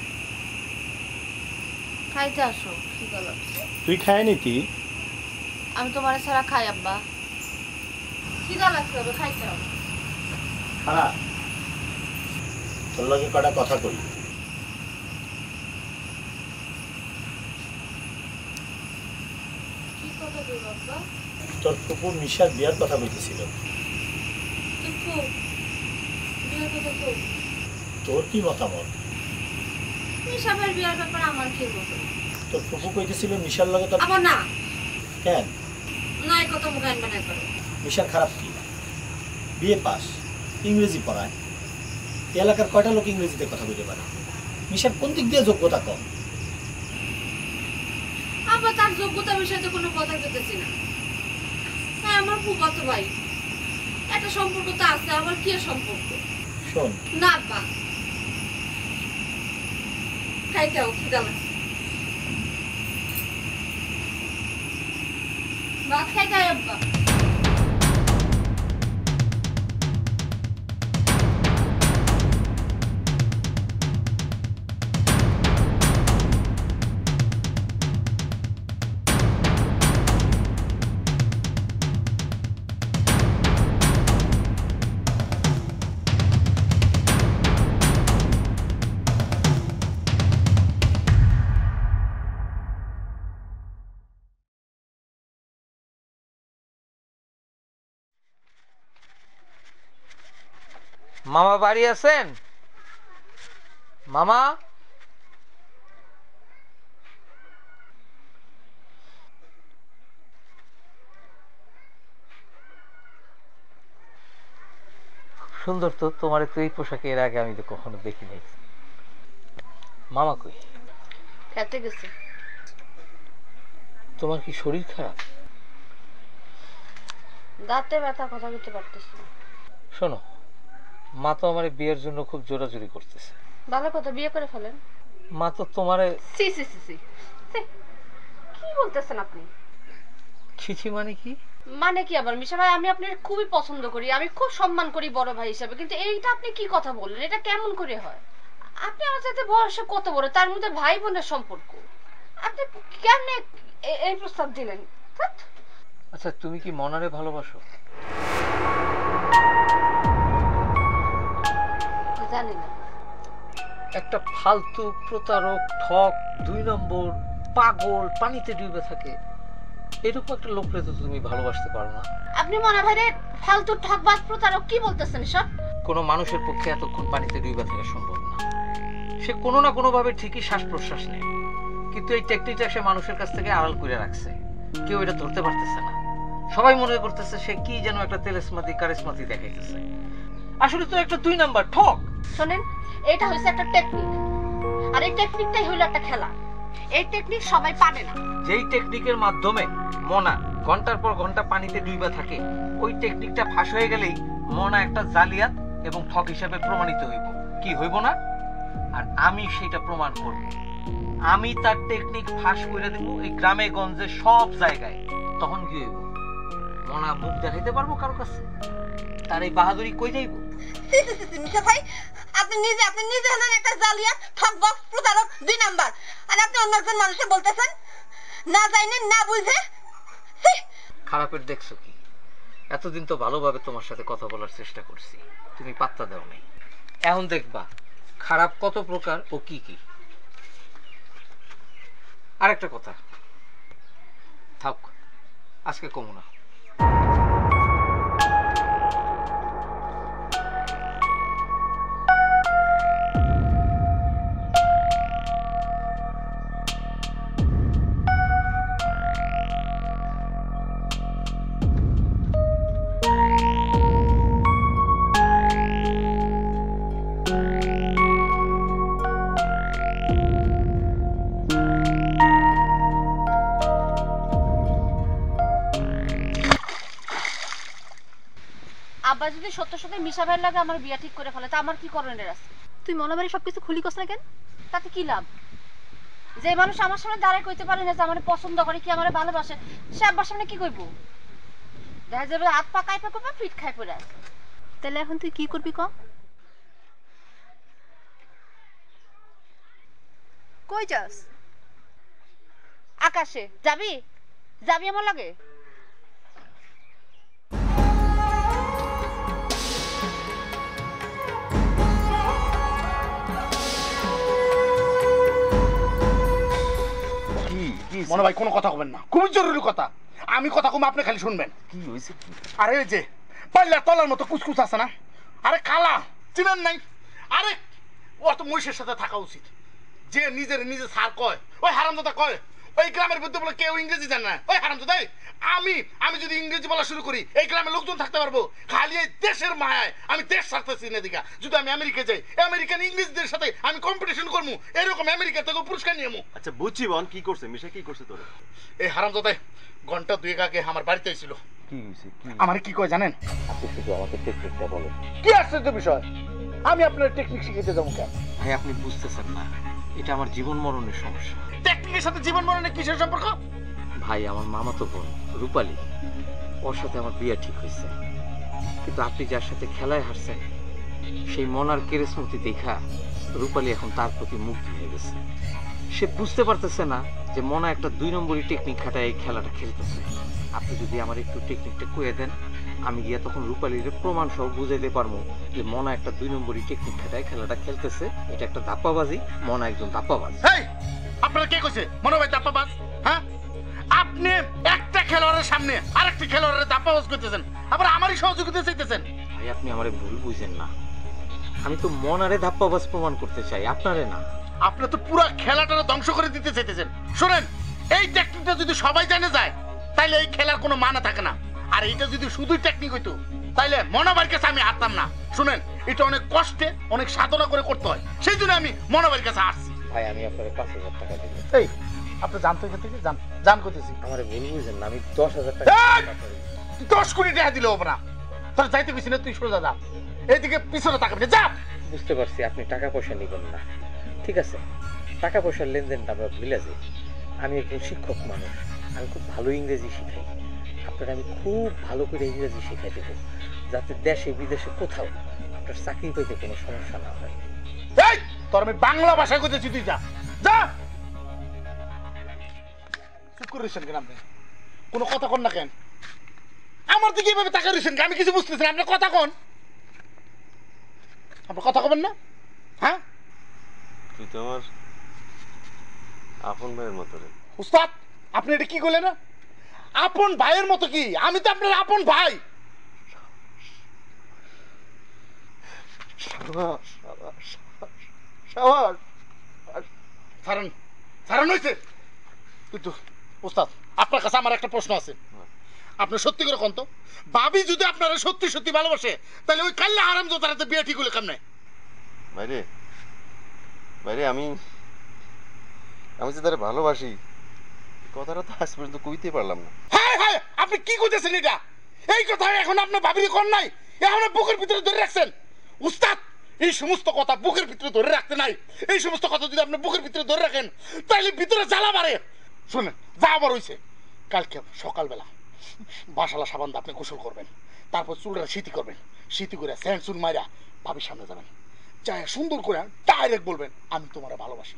Speaker 8: খাইতে আসো, কি গেল?
Speaker 10: তুই খায় নিতি?
Speaker 8: আমি তোমার ছাড়া খাই আব্বা। খিদা লাগতে হবে, খাইতে হবে।
Speaker 10: খারাপ, তোর লগে কটা কথা কই।
Speaker 8: কি কথা কই বাবা?
Speaker 10: তোর ফুপু মিশার বিয়ার কথা বলতেছিল।
Speaker 8: ফুপু বিয়ার কথা কই?
Speaker 10: তোর কি মতামত?
Speaker 8: মিশাবের বিয়ার ব্যাপারে আমার কি বলবো?
Speaker 10: তোর ফুপু কইতেছিল মিশার লগে তোর।
Speaker 8: আমার না।
Speaker 10: কেন?
Speaker 8: না, এই কথা মুখে আনবে না করো।
Speaker 10: মিশার খারাপ কি? বিয়ে পাস, ইংরেজি পড়ায়, এলাকার কয়টা লোক ইংরেজিতে কথা বলতে পারে? মিশার কোন দিক দিয়ে যোগ্যতা কম?
Speaker 8: আবার তার যোগ্যতা বিষয়ে তো কোনো কথা বলতেছি না। হ্যাঁ, আমার ফুফাতো ভাই, একটা সম্পর্ক তো আছে, আবার কি সম্পর্ক?
Speaker 10: শোন
Speaker 8: না আব্বা, খাইতে হোক, খিদা লাগছে। ভাত খাইতে হয় আব্বা।
Speaker 7: মামা বাড়ি আছেন? মামা? সুন্দর তো, তোমার তো এই পোশাকে এর আগে আমি তো কখনো দেখি নাই। মামা কই?
Speaker 8: খেতে গেছে।
Speaker 7: তোমার কি শরীর খারাপ?
Speaker 8: দাঁতে ব্যথা, কথা বলতে পারতেছি না।
Speaker 7: শোনো, মা তো আমার বিয়ের জন্য খুব জোরাজুরি করতেছে।
Speaker 8: ভালো কথা, বিয়ে করে ফেলেন।
Speaker 7: মা তো তোমারে
Speaker 8: সি সি সি সি কি বলতেছেন আপনি?
Speaker 7: ছিছি মানে কি?
Speaker 8: মানে কি আবার মিশা ভাই, আমি আপনার খুবই পছন্দ করি, আমি খুব সম্মান করি বড় ভাই হিসেবে, কিন্তু এইটা আপনি কি কথা বললেন? এটা কেমন করে হয়? আপনি আমার সাথে বয়সে কত বড়, তার মধ্যে ভাই বোনের সম্পর্ক, আপনি কেমনে এই প্রস্তাব দিলেন?
Speaker 7: আচ্ছা, তুমি কি মনারে ভালোবাসো?
Speaker 8: জানি না।
Speaker 7: একটা ফালতু প্রতারক, ঠক, দুই নম্বর, পাগল, পানিতে ডুবে থাকে, এরকম একটা লোকরে তো তুমি ভালোবাসতে পারো না।
Speaker 8: আপনি মনে ভাইরে ফালতু ঠকবাজ প্রতারক কি বলতেছেন সব?
Speaker 7: কোনো মানুষের পক্ষে এতক্ষণ পানিতে ডুবে থাকা সম্ভব না। সে কোনো না কোনো ভাবে ঠিকই শ্বাস প্রশ্বাস নেয়, কিন্তু এই টেকনিকটা সে মানুষের কাছ থেকে আড়াল করে রাখছে। কেউ এটা ধরতে পারতেছে না। সবাই মনে করতেছে সে কি যেন একটা তেলেসমাতি কারিসমাতি দেখাইতেছে। আসলে তো একটা দুই নাম্বার ঠক।
Speaker 8: শোনেন, এটা হইছে একটা টেকনিক, আর এই টেকনিকটাই হইলো একটা খেলা। এই টেকনিক সবাই পারে না।
Speaker 7: যেই টেকনিকের মাধ্যমে মনা ঘন্টার পর ঘন্টা পানিতে ডুইবা থাকে, ওই টেকনিকটা ফাঁস হয়ে গেলেই মনা একটা জালিয়াত এবং ঠক হিসেবে প্রমাণিত হইব। কি হইব না? আর আমি সেটা প্রমাণ করব। আমি তার টেকনিক ফাঁস করে দেব এই গ্রামে গঞ্জে সব জায়গায়। তখন কি হইব? মনা মুখ দেখাইতে পারবো কারো কাছে? তার এই বাহাদুরি কই যাইব?
Speaker 8: মিশা ভাই, আপনি নিজে আপনি নিজে হলেন একটা জালিয়াত, ঠকবাজ, প্রতারক, দুই নাম্বার, আর আপনি অন্য একজন মানুষকে বলতেছেন না জানেন না বুঝে।
Speaker 7: খারাপের দেখছো কি? এতদিন তো ভালোভাবে তোমার সাথে কথা বলার চেষ্টা করছি, তুমি পাত্তা দাও নাই। এখন দেখবা খারাপ কত প্রকার ও কি কি। আরেকটা কথা, থাক আজকে কমু না।
Speaker 8: আব্বা যদি সত্য সত্যি মিশা ভাইয়ের লাগে আমার বিয়া ঠিক করে ফেলে, তা আমার কি করণের আছে?
Speaker 13: তুই মনাবাড়ি সবকিছু খুলি কস না কেন?
Speaker 8: তাতে কি লাভ? যে মানুষ আমার সামনে দাঁড়ায় কইতে পারে না যে আমার পছন্দ করে, কি আমার ভালোবাসে, সে আব্বার সামনে কি কইব? দেখা যাবে হাত পা কাইপা করবে, পিঠ খাই পড়ে।
Speaker 13: তাহলে এখন তুই কি করবি ক? কই যাস?
Speaker 8: আকাশে যাবি? যাবি আমার লাগে?
Speaker 10: মনে ভাই কোনো কথা বলবেন না, খুবই জরুরি কথা। আমি কথা কম, আপনি খালি শুনবেন।
Speaker 9: কি হয়েছে?
Speaker 10: আরে ওই যে পাল্লা তলার মতো কুচকুচ আছে না, আরে কালা চিনেন নাই? আরে ও তো মহিষের সাথে থাকা উচিত, যে নিজের নিজে সার কয়। ওই হারামজাদা কয় ওই গ্রামের মধ্যে বলে কেউ ইংরেজি জানে না। ওই হারামজাদা, আমি আমি যদি ইংরেজি বলা শুরু করি এই গ্রামের লোকজন থাকতে পারবো? খালি এই দেশের মায়ায় আমি দেশ ছাড়তেছি না। দিকা যদি আমি আমেরিকা যাই, আমেরিকান ইংরেজদের সাথে আমি কম্পিটিশন করবো, এরকম আমেরিকা থেকে পুরস্কার নিয়ে।
Speaker 9: আচ্ছা বুঝছি বোন, কি করছে মিশা? কি করছে তোরা?
Speaker 10: এই হারামজাদা ঘন্টা দুয়েক আগে আমার বাড়িতে এসেছিল।
Speaker 9: কি হয়েছে?
Speaker 10: আমার কি কয় জানেন?
Speaker 7: আপনি শুধু আমাকে টেকনিকটা বলেন।
Speaker 10: কি আশ্চর্য বিষয়, আমি আপনার টেকনিক শিখিতে যাবো কেন?
Speaker 7: ভাই আপনি বুঝতেছেন না, এটা আমার জীবন মরণের সমস্যা।
Speaker 10: টেকনিকের সাথে জীবন মরণের কিসের সম্পর্ক?
Speaker 7: ভাই আমার মামাতো বোন রূপালী, ওর সাথে আমার বিয়ে ঠিক হয়েছে, কিন্তু আপনি যার সাথে খেলায় হারছেন সেই মনার কেরেসমতি দেখা রূপালী এখন তার প্রতি মুগ্ধ হয়ে গেছে। সে বুঝতে পারতেছে না যে মনা একটা দুই নম্বরই টেকনিক খাটায় এই খেলাটা খেলতেছে। আপনি যদি আমার একটু টেকনিকটা কয়ে দেন, আমি গিয়ে তখন রূপালীর প্রমাণ সহ বুঝাইতে পারবো যে মনা একটা দুই নম্বরই টেকনিক খাটায় খেলাটা খেলতেছে। এটা একটা দাপ্পাবাজি, মনা একজন দাপ্পাবাজ।
Speaker 10: আপনারা কে কইছে মনে হয় দাপ্পাবাজ? হ্যাঁ, আপনি একটা খেলোয়াড়ের সামনে আরেকটা খেলোয়াড়ের দাপ্পাবাজ করতেছেন, আবার আমারই সহযোগিতা চাইতেছেন।
Speaker 7: ভাই আপনি আমারে ভুল বুঝেন না,
Speaker 3: আমি তো মনারে ধাপ্পাবাজ প্রমাণ করতে চাই, আপনারে না।
Speaker 10: আপনি তো পুরো খেলাটা ধ্বংস করে দিতে চাইতেছেন। শুনেন, এই টেকনিকটা যদি সবাই জানে যায় তাইলে এই খেলার কোনো মানে থাকে না। আর এইটা যদি শুধুই টেকনিক হইতো তাইলে মনোবাইর কাছে আমি হারতাম না। শুনেন, এটা অনেক কষ্টে অনেক সাধনা করে করতে হয়, সেই জন্য আমি মনোবাইর কাছে হারছি।
Speaker 3: ভাই আমি আপনাকে পাঁচ হাজার টাকা দিব।
Speaker 10: এই আপনি জানতো এখান থেকে জান জান করতেছি
Speaker 3: আমার ভুল বুঝেন না, আমি দশ হাজার টাকা
Speaker 10: দশ কোটি টাকা দিলেও না। তোর যাইতে গেছি না, তুই সোজা যা, এইদিকে পিছনে তাকাবি না, যা।
Speaker 3: বুঝতে পারছি আপনি টাকা পয়সা নিবেন না, ঠিক আছে। টাকা পয়সার লেনদেনটা আমরা ভুলে যাই। আমি একজন শিক্ষক মানুষ, আমি খুব ভালো ইংরেজি শিখাই। আপনারা আমি খুব ভালো করে ইংরেজি শিখাই দেবো, যাতে দেশে বিদেশে কোথাও আপনার চাকরি পেতে কোনো সমস্যা না হয়।
Speaker 10: এই তোর আমি বাংলা ভাষায় কইতেছি, তুই যা যা। চুপ করে রয়েছেন কেন আপনি? কোনো কথা কন না কেন? আমার দিকে এভাবে তাকা রয়েছেন, আমি কিছু বুঝতেছি না। আপনার কথা কন, আপনার কথা কবেন না? হ্যাঁ,
Speaker 9: তুই তো আমার আপন ভাইয়ের মতো রে।
Speaker 10: উস্তাদ, আপনি এটা কি করলেন? না আপন ভাইয়ের মতো কি? আমি তো আপনার আপন ভাই। ছাড়েন ছাড়েন হয়েছে। কিন্তু উস্তাদ, আপনার কাছে আমার একটা প্রশ্ন আছে। আপনি সত্যি করে কোন তো, ভাবি যদি আপনারা সত্যি সত্যি ভালোবাসে তাহলে ওই কাল্লা হারাম জোতারাতে বিয়ে ঠিক হলে কেমনে?
Speaker 9: বাইরে বাইরে আমি আমি যে তারে ভালোবাসি কথাটা তো আজ পর্যন্ত কইতে পারলাম না।
Speaker 10: হ্যাঁ হ্যাঁ, আপনি কি কইতেছেন এটা? এই কথা এখন আপনার ভাবির কোন নাই, এখন বুকের ভিতরে ধরে রাখছেন। উস্তাদ, এই সমস্ত কথা বুকের ভিতরে ধরে রাখতে নাই। এই সমস্ত কথা যদি আপনি বুকের ভিতরে ধরে রাখেন তাহলে ভিতরে জ্বালা বাড়ে। শুনেন, যা আবার হইছে, কালকে সকালবেলা বাসালা সাবান আপনি গোসল করবেন, তারপর চুলটা শীতি করবেন, শীতি করে স্যান্ড চুল মাইরা ভাবির সামনে যাবেন, চায় সুন্দর করে ডাইরেক্ট বলবেন আমি তোমার ভালোবাসি।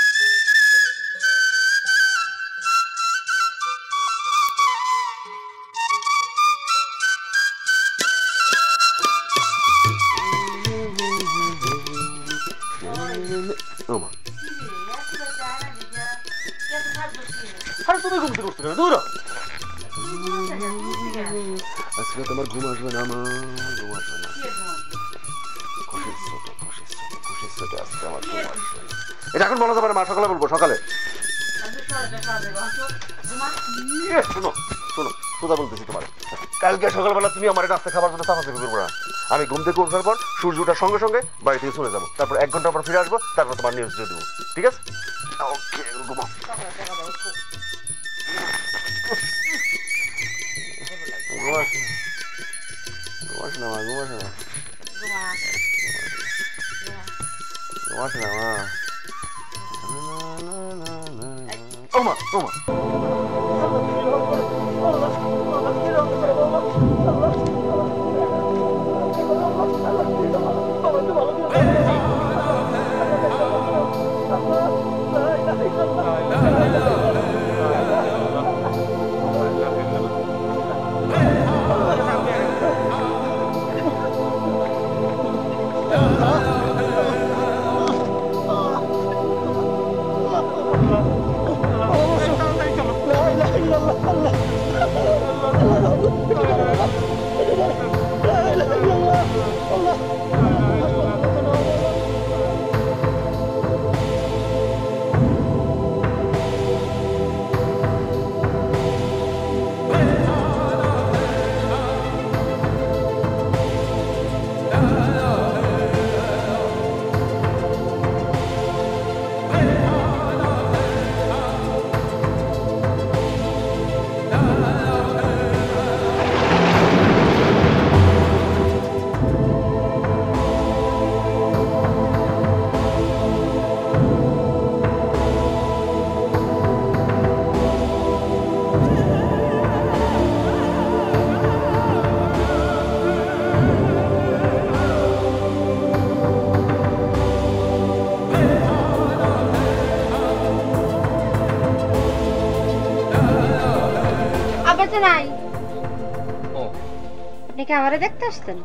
Speaker 9: আজকে তোমার ঘুম আসবে না, আমার ঘুম আসবে না। খুশির ছোট খুশির ছোট খুশির ছোট আজকে আমার ঘুম আসবে। এটা এখন বলা যাবে না, মা সকালে বলবো। সকালে শোনো শোনো, সোজা বলতেছি তোমার, কালকে সকালবেলা তুমি আমার রাস্তা খাবার জন্য চাপাচাপি করবো না। আমি ঘুম থেকে ওঠার পর সূর্য ওঠার সঙ্গে সঙ্গে বাড়ি থেকে চলে যাবো, তারপর এক ঘন্টা পর ফিরে আসবো, তারপর তোমার নিউজ দিয়ে দেবো, ঠিক আছে? ওকে, ঘুমাও। ঘুমাস না ঘুমাস না মা, ঘুমাস না ঘুমাস না মা। ও মা ও মা
Speaker 8: নাই। আপনি কি আমারে দেখতে আসতেন?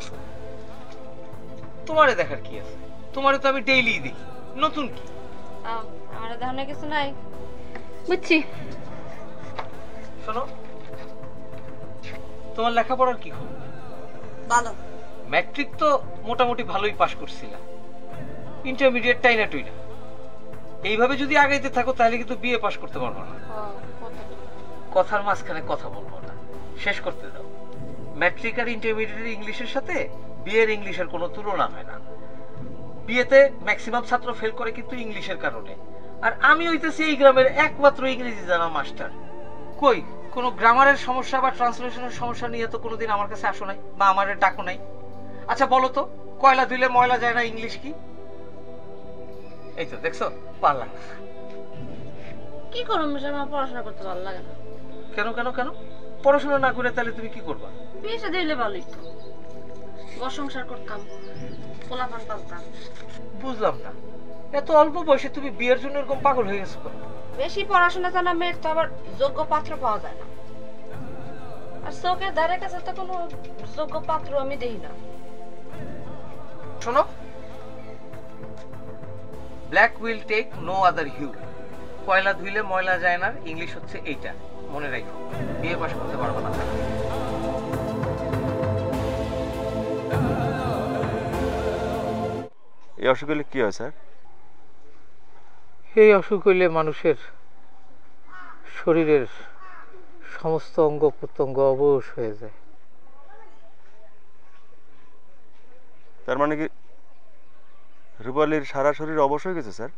Speaker 7: তোমারে দেখার কি আছে? তোমারে তো আমি ডেইলি দেখি, নতুন কি?
Speaker 8: আমারে দেখার কিছু নাই, বুঝছি।
Speaker 7: শোনো, তোমার লেখাপড়ার কি খবর?
Speaker 8: ভালো।
Speaker 7: ম্যাট্রিক তো মোটামুটি ভালোই পাশ করছিলাম, ইন্টারমিডিয়েটটাই না টুই না। এইভাবে যদি আগাইতে থাকো তাহলে কিন্তু বিএ পাশ করতে পারবো না। কথার মাঝখানে কথা বলবো না, শেষ করতে দাও। ম্যাট্রিক আর ইন্টারমিডিয়েট ইংলিশের সাথে বিএর ইংলিশের কোনো তুলনা হয় না। বিএতে ম্যাক্সিমাম ছাত্র ফেল করে কিন্তু ইংলিশের কারণে, আর আমি হইতেছি এই গ্রামের একমাত্র ইংরেজি জানা মাস্টার। কই কোনো গ্রামারের সমস্যা বা ট্রান্সলেশনের সমস্যা নিয়ে তো কোনোদিন আমার কাছে আসো নাই বা আমার ডাকো নাই। আচ্ছা বলো তো, কয়লা ধুইলে ময়লা যায় না ইংলিশ কি? এই তো দেখছো, পারলাম না।
Speaker 8: কি করো মিশা, আমার পড়াশোনা করতে ভালো লাগে না।
Speaker 7: কেন কেন কেন পড়াশোনা না করে তাহলে তুমি কি করবা?
Speaker 8: বিয়ে সাথে দিলে ভালোই তো, ঘর সংসার করতাম, পোলাপান পালতাম।
Speaker 7: বুঝলাম না, এত অল্প বয়সে তুমি বিয়ের জন্য এরকম পাগল হয়ে গেছো?
Speaker 8: বেশি পড়াশোনা জানা মেয়ের তো আবার যোগ্য পাত্র পাওয়া যায় না, আর চোখের ধারে কাছে তো কোনো যোগ্য পাত্র আমি দেখি না।
Speaker 7: শোনো, black will take no other hue. কয়লা ধুইলে ময়লা যায় না ইংলিশ হচ্ছে এইটা, মনে রাখো। বিয়ে পাশ করতে পারবো না।
Speaker 9: এই অসুখ হলে কি হয় স্যার?
Speaker 7: এই অসুখ হইলে মানুষের শরীরের সমস্ত অঙ্গ প্রত্যঙ্গ অবশ হয়ে যায়।
Speaker 9: তার মানে কি রূপালীর সারা শরীর অবশ হয়ে গেছে স্যার?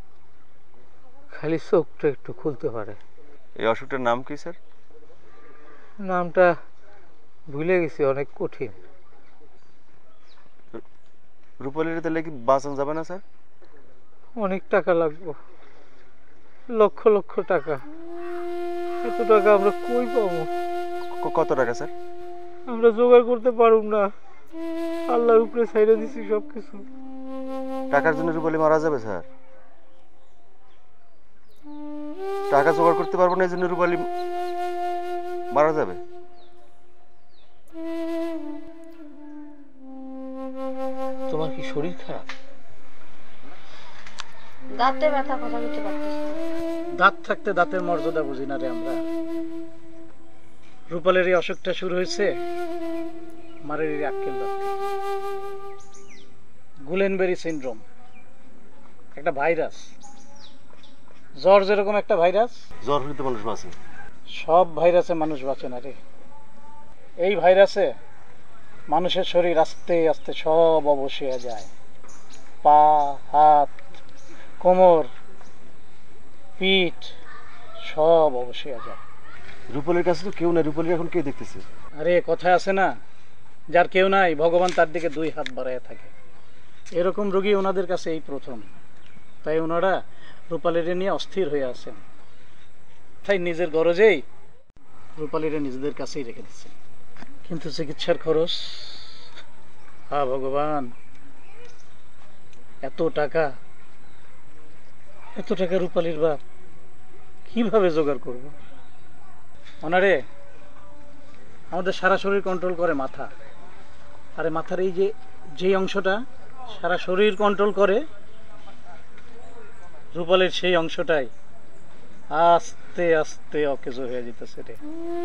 Speaker 7: খালি চোখটা একটু খুলতে পারে।
Speaker 9: এই অসুখটার নাম কি স্যার?
Speaker 7: নামটা ভুলে গেছি, অনেক কঠিন।
Speaker 9: রূপালীর তাহলে কি বাঁচানো যাবে না স্যার?
Speaker 7: অনেক টাকা লাগবে, লক্ষ লক্ষ টাকা। এত টাকা আমরা কই পাবো?
Speaker 9: কত টাকা স্যার?
Speaker 7: আমরা জোগাড় করতে পারুম না, আল্লাহর উপরে ছাইড়া দিছি সবকিছু।
Speaker 9: টাকার জন্য রূপালী মারা যাবে স্যার? টাকা জোগাড় করতে পারবো না এই জন্য রূপালী মারা যাবে?
Speaker 7: তোমার কি শরীর খারাপ?
Speaker 8: দাঁতে ব্যথা, কথা বলতে পারতেছি না।
Speaker 3: দাঁত থাকতে দাঁতের মর্যাদা বুঝি না রে আমরা। রূপালের এই অসুখটা শুরু হয়েছে মারের এই আক্কেল দাঁত, গুলেনবেরি সিনড্রোম, একটা ভাইরাস। জ্বর যেরকম একটা ভাইরাস,
Speaker 9: জ্বর হলে তো মানুষ বাঁচে।
Speaker 3: সব ভাইরাসে মানুষ বাঁচে না রে। এই ভাইরাসে মানুষের শরীর আস্তে আস্তে সব অবশ হয়ে যায়। পা, হাত, কোমর, পিঠ সব অবশ হয়ে যায়।
Speaker 9: রূপালীর কাছে তো কেউ নাই, রূপালীর এখন কে দেখতেছে?
Speaker 3: আরে কথা আছে না, যার কেউ নাই ভগবান তার দিকে দুই হাত বাড়ায় থাকে। এরকম রোগী ওনাদের কাছে এই প্রথম, তাই ওনারা রূপালীরে নিয়ে অস্থির হয়ে আছেন। তাই নিজের গরজেই রূপালীরে নিজেদের কাছেই রেখে দিচ্ছে। কিন্তু চিকিৎসার খরচ, হা ভগবান, এত টাকা, এত টাকা রূপালীর বাপ কিভাবে জোগাড় করব? ওনারে আমাদের সারা শরীর কন্ট্রোল করে মাথা। আরে মাথার এই যে যে অংশটা সারা শরীর কন্ট্রোল করে, রূপালীর সেই অংশটাই আস্তে আস্তে অকেজো হয়ে যেতেছে রে।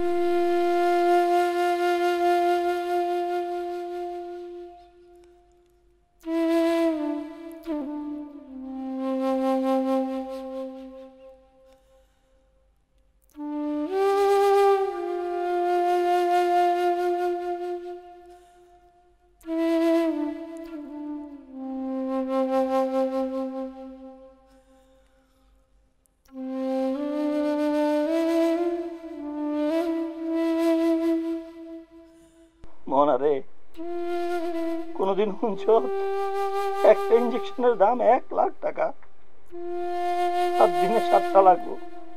Speaker 3: মনারে, কোনদিন শুনছ একটা ইঞ্জেকশনের দাম এক লাখ টাকা? সাত দিনে সাতটা লাগবো,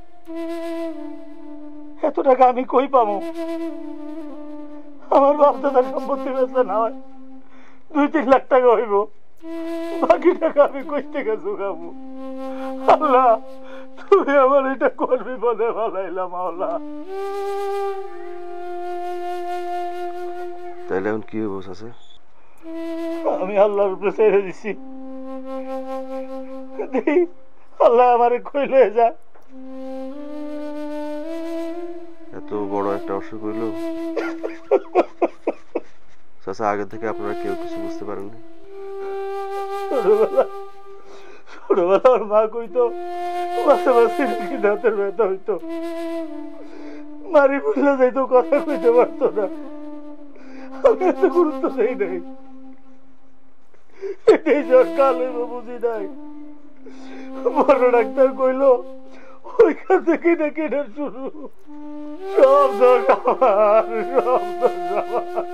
Speaker 3: এত টাকা আমি কই পাবো? আমার বাপ দাদার সম্পত্তি বেচলে না হয় দুই তিন লাখ টাকা হইব, বাকি টাকা আমি কই থেকে জোগাবো? আল্লাহ, তুমি আমার এটা কোন বিপদে ফেলাইলাম আল্লাহ।
Speaker 9: তাইলে এখন কি বস আছে?
Speaker 3: আমি আল্লাহর উপরে ছেড়ে দিছি, আল্লাহ আমারে কইলে যা।
Speaker 9: এত বড় একটা অসুখ হইল, চাচা আগে থেকে আপনারা কেউ কিছু বুঝতে পারেন না?
Speaker 15: ছোটবেলা ছোটবেলা ওর মা কইতো মাসে মাসে নাকি দাঁতের ব্যথা হইতো, মারি বুঝলে যাইতো, কথা কইতে পারতো না। আমি এত গুরুত্ব দেই নাই, এটাই জ্বর কালে বুঝি নাই। বড় ডাক্তার কইলো ওইখান থেকে নাকি এটা শুরু। সব দোষ আমার, সব দোষ আমার।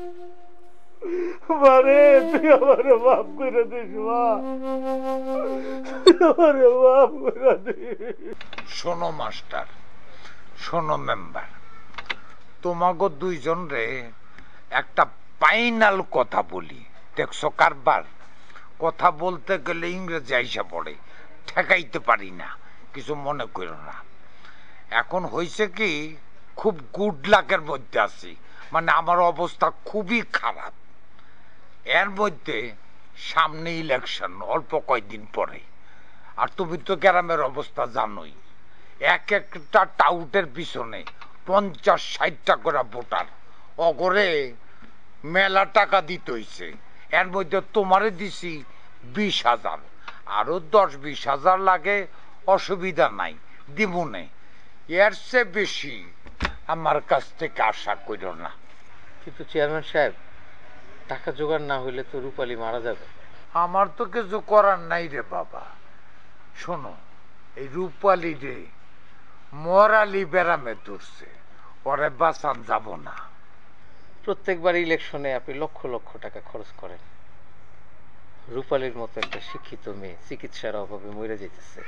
Speaker 15: মারে তুই আমারে মাফ করে দিস মা, তুই আমারে মাফ করে দিস।
Speaker 5: শোনো মাস্টার, শোনো মেম্বার, তোমাকে দুইজন রে একটা ফাইনাল কথা বলি। দেখছো কারবার, কথা বলতে গেলে ইংরেজি আইসা পড়ে, ঠেকাইতে পারি না, কিছু মনে করো না। এখন হয়েছে কি, খুব গুড লাকের মধ্যে আছি, মানে আমার অবস্থা খুবই খারাপ। এর মধ্যে সামনে ইলেকশন অল্প কয়েকদিন পরে, আর তুমি তো গ্রামের অবস্থা জানোই, এক একটা টাউটের পিছনে পঞ্চাশ ষাটটা করে ভোটার, অগরে মেলা টাকা দিতে হইছে। এর মধ্যে তোমারে দিছি বিশ হাজার, আরো দশ বিশ হাজার লাগে, অসুবিধা নাই, দিবনে। এর চেয়ে বেশি আমার কাছ থেকে আশা করো না।
Speaker 7: কিন্তু চেয়ারম্যান সাহেব, টাকা জোগাড় না হইলে তো রূপালী মারা যাবে।
Speaker 5: আমার তো কিছু করার নাই রে বাবা। শোনো, এই রূপালী রে মরালি বেড়ামে ধরছে, ওরে বাঁচান যাব না।
Speaker 7: প্রত্যেকবার ইলেকশনে আপনি লক্ষ লক্ষ টাকা খরচ করেন, রূপালীর মতো একটা শিক্ষিত মেয়ে চিকিৎসার অভাবে মরে যেতেছে,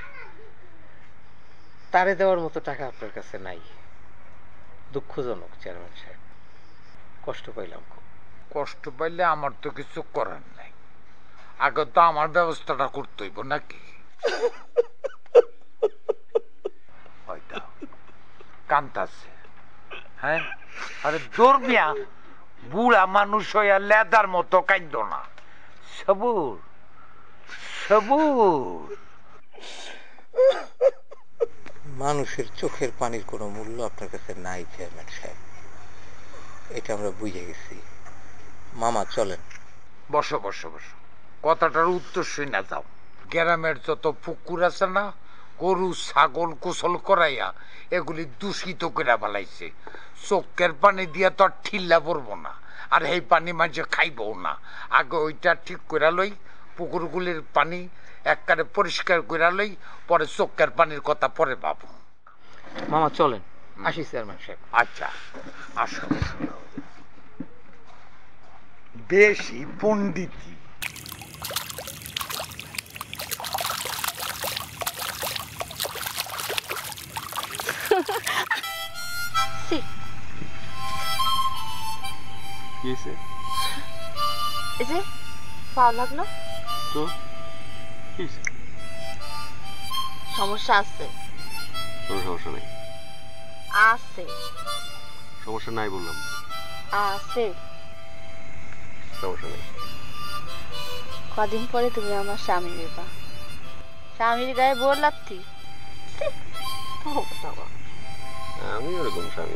Speaker 7: তারে দেওয়ার মতো টাকা আপনার কাছে নাই। দুঃখজনক চেয়ারম্যান সাহেব, কষ্ট পাইলাম খুব।
Speaker 5: কষ্ট পাইলে আমার তো কিছু করার নাই, আগে তো আমার ব্যবস্থাটা করতে হইব নাকি? হয়তো কান্তাছে, হ্যাঁ? আরে দৌড় মিয়া, বুড়া মানুষ হইয়া লেদার মতো কাঁদ না, সবুর সবুর।
Speaker 7: মানুষের চোখের পানির কোনো মূল্য আপনার কাছে নাই চেয়ারম্যান সাহেব, এটা আমরা বুঝে গেছি। মামা চলেন।
Speaker 5: বসো বসো বসো, কথাটার উত্তর শুনে যাও। গ্রামের যত পুকুর আছে না, গরু ছাগল গোসল করাইয়া এগুলি দূষিত করে ফেলাইছে। চোখের পানি দিয়া তো আর ঠিল্লা পড়বো না, আর এই পানি মাঝে খাইবও না। আগে ওইটা ঠিক করে লই, পুকুরগুলির পানি একবারে পরিষ্কার করে লই, পরে চোখের পানির কথা পরে ভাবো।
Speaker 7: মামা চলেন, আসি চেয়ারম্যান সাহেব।
Speaker 5: আচ্ছা আসো। বেশি পণ্ডিতি
Speaker 8: এই যে ভালো লাগলো
Speaker 9: তো,
Speaker 8: সমস্যা আছে?
Speaker 9: কোনো সমস্যা নেই।
Speaker 8: আছে
Speaker 9: সমস্যা নাই বললাম।
Speaker 8: আছে
Speaker 9: সমস্যা নেই।
Speaker 8: কদিন পরে তুমি আমার স্বামী বেবা, স্বামীর গায়ে বোর লাগতি।
Speaker 9: আমি ওরকম স্বামী।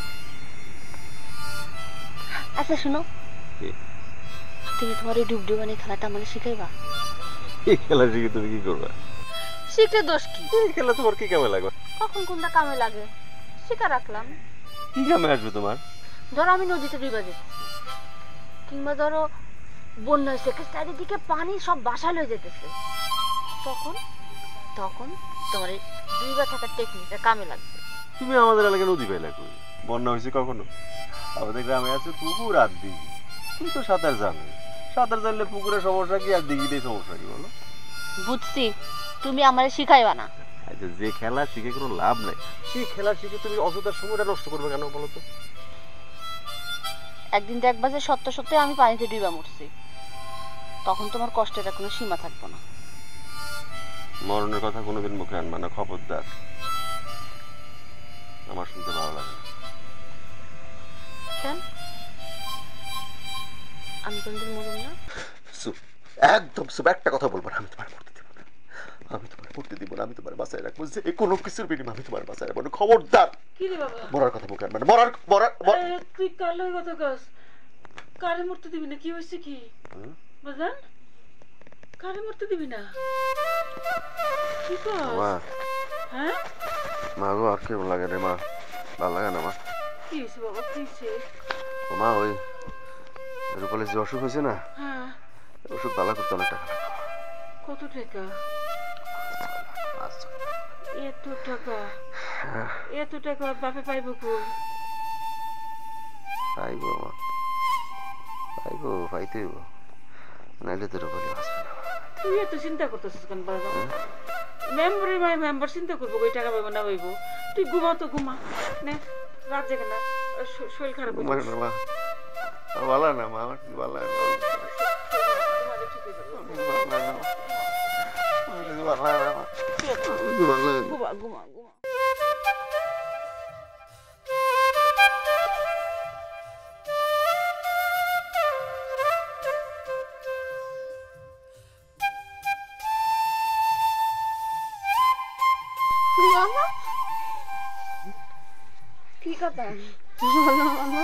Speaker 8: আচ্ছা শুনো, তুমি তোমার এই ডুবডুবানি খেলাটা মানে শিখাইবা?
Speaker 9: এই খেলা শিখে তুমি কি করবা?
Speaker 8: শিখলে দোষ কি?
Speaker 9: এই খেলা তোমার কি কামে লাগবে?
Speaker 8: কখন কোনটা কামে লাগে শিখা রাখলাম।
Speaker 9: কি কামে আসবে তোমার?
Speaker 8: ধরো আমি নদীতে ডুবা যেতেছি, কিংবা ধরো বন্যা হয়েছে, চারিদিকে পানি সব বাসা লয়ে যেতেছে, তখন তখন তোমার এই ডুবা থাকার টেকনিকটা কামে লাগবে।
Speaker 9: তুমি আমাদের এলাকায় নদী পাইলা কই? বন্যা হয়েছে কখনো? আমাদের গ্রামে আছে পুকুর আর দিঘি। তুমি তো সাঁতার জানো, সাঁতার জানলে পুকুরের সমস্যা কি আর দিঘিতে সমস্যা কি বলো?
Speaker 8: বুঝছি, তুমি আমারে শিখাইবা না।
Speaker 9: আচ্ছা, যে খেলা শিখে কোনো লাভ নাই, সেই খেলা শিখে তুমি অযথা সময়টা নষ্ট করবে কেন বলো তো?
Speaker 8: একদিন দেখবা যে সত্য সত্যি আমি পানিতে ডুবা মরছি, তখন তোমার কষ্টের কোনো সীমা থাকবে না।
Speaker 9: মরণের কথা কোনোদিন মুখে আনবা না, খবরদার। আমার শুনতে ভালো লাগে না।
Speaker 8: কেন? আমি কোনদিন মরব না?
Speaker 9: একদম সব একটা কথা বলবো না, আমি তোমার পড়তে দিব না, আমি তোমার পড়তে দিব না, আমি তোমার বাসায় রাখবো, যে কোনো কিছুর বিনিময়ে আমি তোমার বাসায় রাখবো না, খবরদার।
Speaker 6: কি রে বাবা?
Speaker 9: মরার কথা মুখে আনবা না, মরার মরার
Speaker 6: তুই কাল কথা কস।
Speaker 11: কারে মরতে দিবি না? কি হয়েছে কি বাজান? কারে মরতে দিবি না? কি কর?
Speaker 9: মা
Speaker 11: হ্যাঁ
Speaker 9: মা গো আর কেমন লাগে রে মা? ভালো লাগে না মা।
Speaker 11: কি হয়েছে বাবা? কি হয়েছে?
Speaker 9: মা ওই রূপালীর যে অসুখ হয়েছে না,
Speaker 11: হ্যাঁ
Speaker 9: ওষুধ ভালো করতে অনেক টাকা লাগবে।
Speaker 11: কত টাকা? এত টাকা? এত টাকা বাপে পাইব কই?
Speaker 9: পাইব মা, পাইব, পাইতে হইব, নাইলে তো রূপালী বাঁচবে না।
Speaker 11: তুই এত চিন্তা করতেছিস কেন বাবা? মেম্বারে মাই মেম্বার চিন্তা করবো ওই টাকা পাইব না পাইব? তুই ঘুমা তো ঘুমা, নে রাত জেগে না, শরীর খারাপ হয়ে
Speaker 9: মানে মা ভালো না মা, আমার কি ভালো লাগে না,
Speaker 11: ঘুমা ঘুমা ঘুমা।
Speaker 8: মামা কি কথা বলো মামা?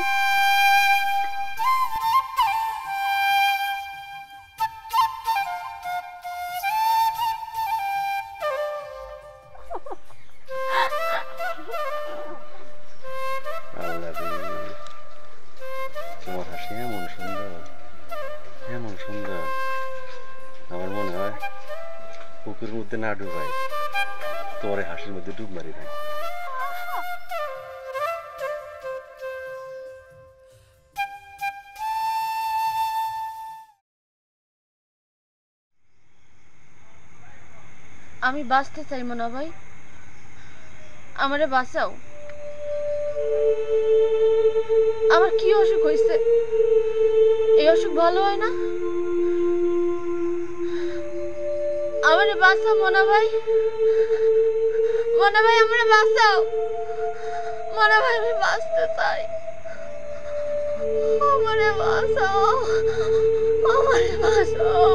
Speaker 9: তোমার হাসি এমন সুন্দর, এমন সুন্দর, আমার মনে হয় পুকুর মধ্যে না ডুবাই, তোমার হাসির মধ্যে ডুব মারি ভাই।
Speaker 8: আমি বাঁচতে চাই মোনা ভাই, আমারে বাঁচাও। আমার কি অসুখ হয়েছে? এই অসুখ ভালো হয় না? আমারে বাঁচাও মোনা ভাই, মোনা ভাই আমারে বাঁচাও। মোনা ভাই আমি বাঁচতে চাই, আমারে বাঁচাও, আমারে বাঁচাও,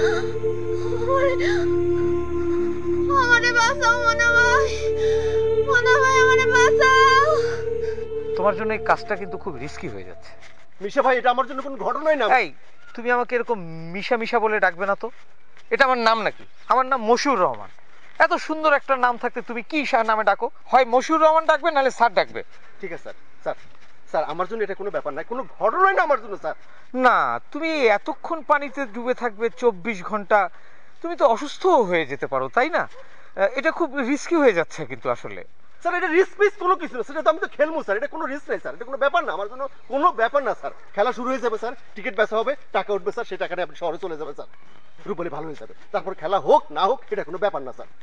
Speaker 8: আমারে বাঁচাও মোনা ভাই, মোনা ভাই আমারে বাঁচাও।
Speaker 7: তোমার জন্য এই কাজটা কিন্তু খুব রিস্কি হয়ে যাচ্ছে।
Speaker 9: মিশা ভাই, এটা আমার জন্য কোনো ঘটনাই না।
Speaker 7: এই তুমি আমাকে এরকম মিশা মিশা বলে ডাকবে না তো। এটা আমার নাম নাকি? আমার নাম মশিউর রহমান। এত সুন্দর একটা নাম থাকতে তুমি কি নামে ডাকো? হয় মশিউর রহমান ডাকবে, নাহলে স্যার ডাকবে।
Speaker 9: ঠিক আছে স্যার, স্যার স্যার আমার জন্য এটা কোনো ব্যাপার না, কোনো ঘটনাই না আমার জন্য স্যার।
Speaker 7: না, তুমি এতক্ষণ পানিতে ডুবে থাকবে চব্বিশ ঘন্টা, তুমি তো অসুস্থ হয়ে যেতে পারো, তাই না? এটা খুব রিস্কি হয়ে যাচ্ছে কিন্তু আসলে।
Speaker 9: স্যার এটা রিস্ক মিস কোনো কিছু না, সেটা তো আমি তো খেলবো স্যার, এটা কোনো রিস্ক নেই স্যার, এটা কোনো ব্যাপার না আমার জন্য, কোনো ব্যাপার না স্যার। খেলা শুরু হয়ে যাবে স্যার, টিকিট বেচা হবে, টাকা উঠবে স্যার, সেই টাকাটা আপনি শহরে চলে যাবে স্যার, রূপালী ভালো হয়ে যাবে, তারপর খেলা হোক না হোক এটা কোনো ব্যাপার না স্যার।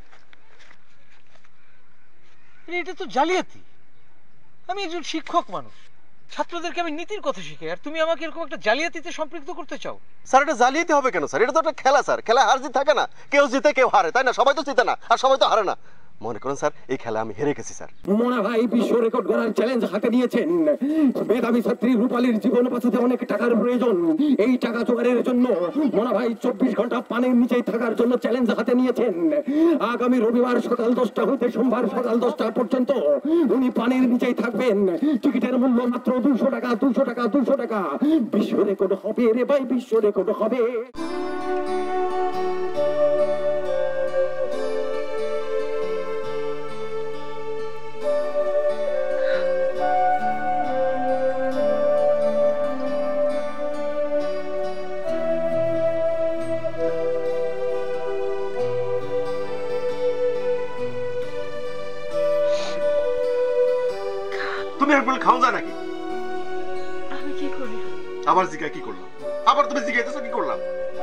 Speaker 7: এটা তো জালিয়াতি। আমি একজন শিক্ষক মানুষ, ছাত্রদেরকে আমি নীতির কথা শিখাই, আর তুমি আমাকে এরকম একটা জালিয়াতিতে সম্পৃক্ত করতে চাও?
Speaker 9: স্যার এটা জালিয়াতি হবে কেন স্যার? এটা তো একটা খেলা স্যার, খেলা হার জিত থাকে না, কেউ জিতে কেউ হারে, তাই না? সবাই তো জিতে না আর সবাই তো হারে না। মনে করুন স্যার এই খেলা আমি হেরে গেছি স্যার।
Speaker 1: মোনা ভাই বিশ্ব রেকর্ড করার চ্যালেঞ্জ হাতে নিয়েছেন। মেধাবী ছাত্রী রূপালীর জীবন বাঁচাতে অনেক টাকার প্রয়োজন। এই টাকা জোগাড়ের জন্য মোনা ভাই চব্বিশ ঘন্টা পানির নিচেই থাকার জন্য চ্যালেঞ্জ হাতে নিয়েছেন। আগামী রবিবার সকাল দশটা হতে সোমবার সকাল দশটা পর্যন্ত উনি পানির নিচেই থাকবেন। টিকিটের মূল্য মাত্র দুশো টাকা, দুশো টাকা, দুশো টাকা। বিশ্ব রেকর্ড হবে রে ভাই, বিশ্ব রেকর্ড হবে।
Speaker 9: তুমি রূপালী খাও যা নাকি?
Speaker 11: আমি কি করি?
Speaker 9: আবার জিজ্ঞাসা কি করলাম? আবার তুমি জিজ্ঞাসা কি করলাম?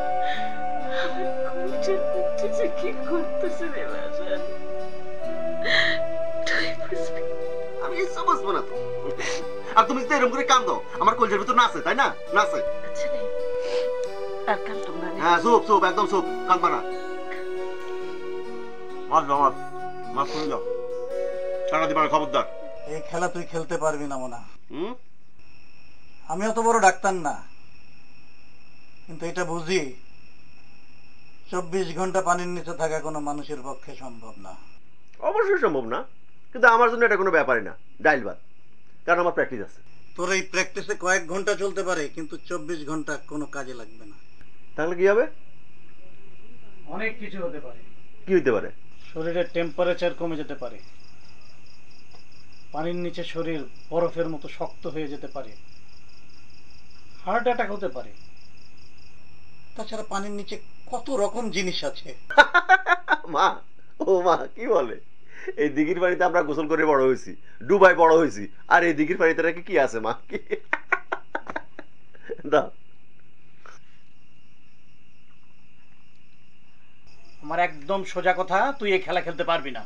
Speaker 11: কি করতেছে রে বাজান?
Speaker 9: আমি কিছু বুঝবো না তো। আর তুমি যদি এরকম করে কান্দো, আমার কলজের ভিতর নাচে, তাই না? নাচে।
Speaker 11: আর কান্দো না।
Speaker 9: হ্যাঁ চুপ চুপ, একদম চুপ, কান্দবা না। মাছ দাও, মাছ মাছ শুনে যাও, টাকা দিবার খবরদার।
Speaker 16: এই খেলা তুই খেলতে পারবি না মোনা।
Speaker 9: হুম?
Speaker 16: আমি অত বড় ডাক্তার না, কিন্তু এটা বুঝি চব্বিশ ঘন্টা পানির নিচে থাকা কোনো মানুষের পক্ষে সম্ভব না।
Speaker 9: অবশ্যই সম্ভব না, কিন্তু আমার জন্য এটা কোনো ব্যাপারই না, ডাইল ভাত, কারণ আমার প্র্যাকটিস আছে।
Speaker 16: তোর এই প্র্যাকটিসে কয়েক ঘন্টা চলতে পারে, কিন্তু চব্বিশ ঘন্টা কোনো কাজে লাগবে না।
Speaker 9: তাহলে কি হবে?
Speaker 3: অনেক কিছু হতে পারে।
Speaker 9: কি হতে পারে?
Speaker 3: শরীরের টেম্পারেচার কমে যেতে পারে, পানির নিচে শরীর বরফের মতো শক্ত হয়ে যেতে পারে, হার্ট অ্যাটাক হতে পারে।
Speaker 16: তাছাড়া পানির নিচে কত রকম জিনিস আছে।
Speaker 9: মা, ও মা কি বলে? এই দিঘির পানিতে আমরা গোসল করে বড় হয়েছি, ডুবাই বড় হয়েছি, আর এই দিঘির পানিতে নাকি কি আছে মা? কি দাও।
Speaker 3: আমার একদম সোজা কথা, তুই এই খেলা খেলতে পারবি না।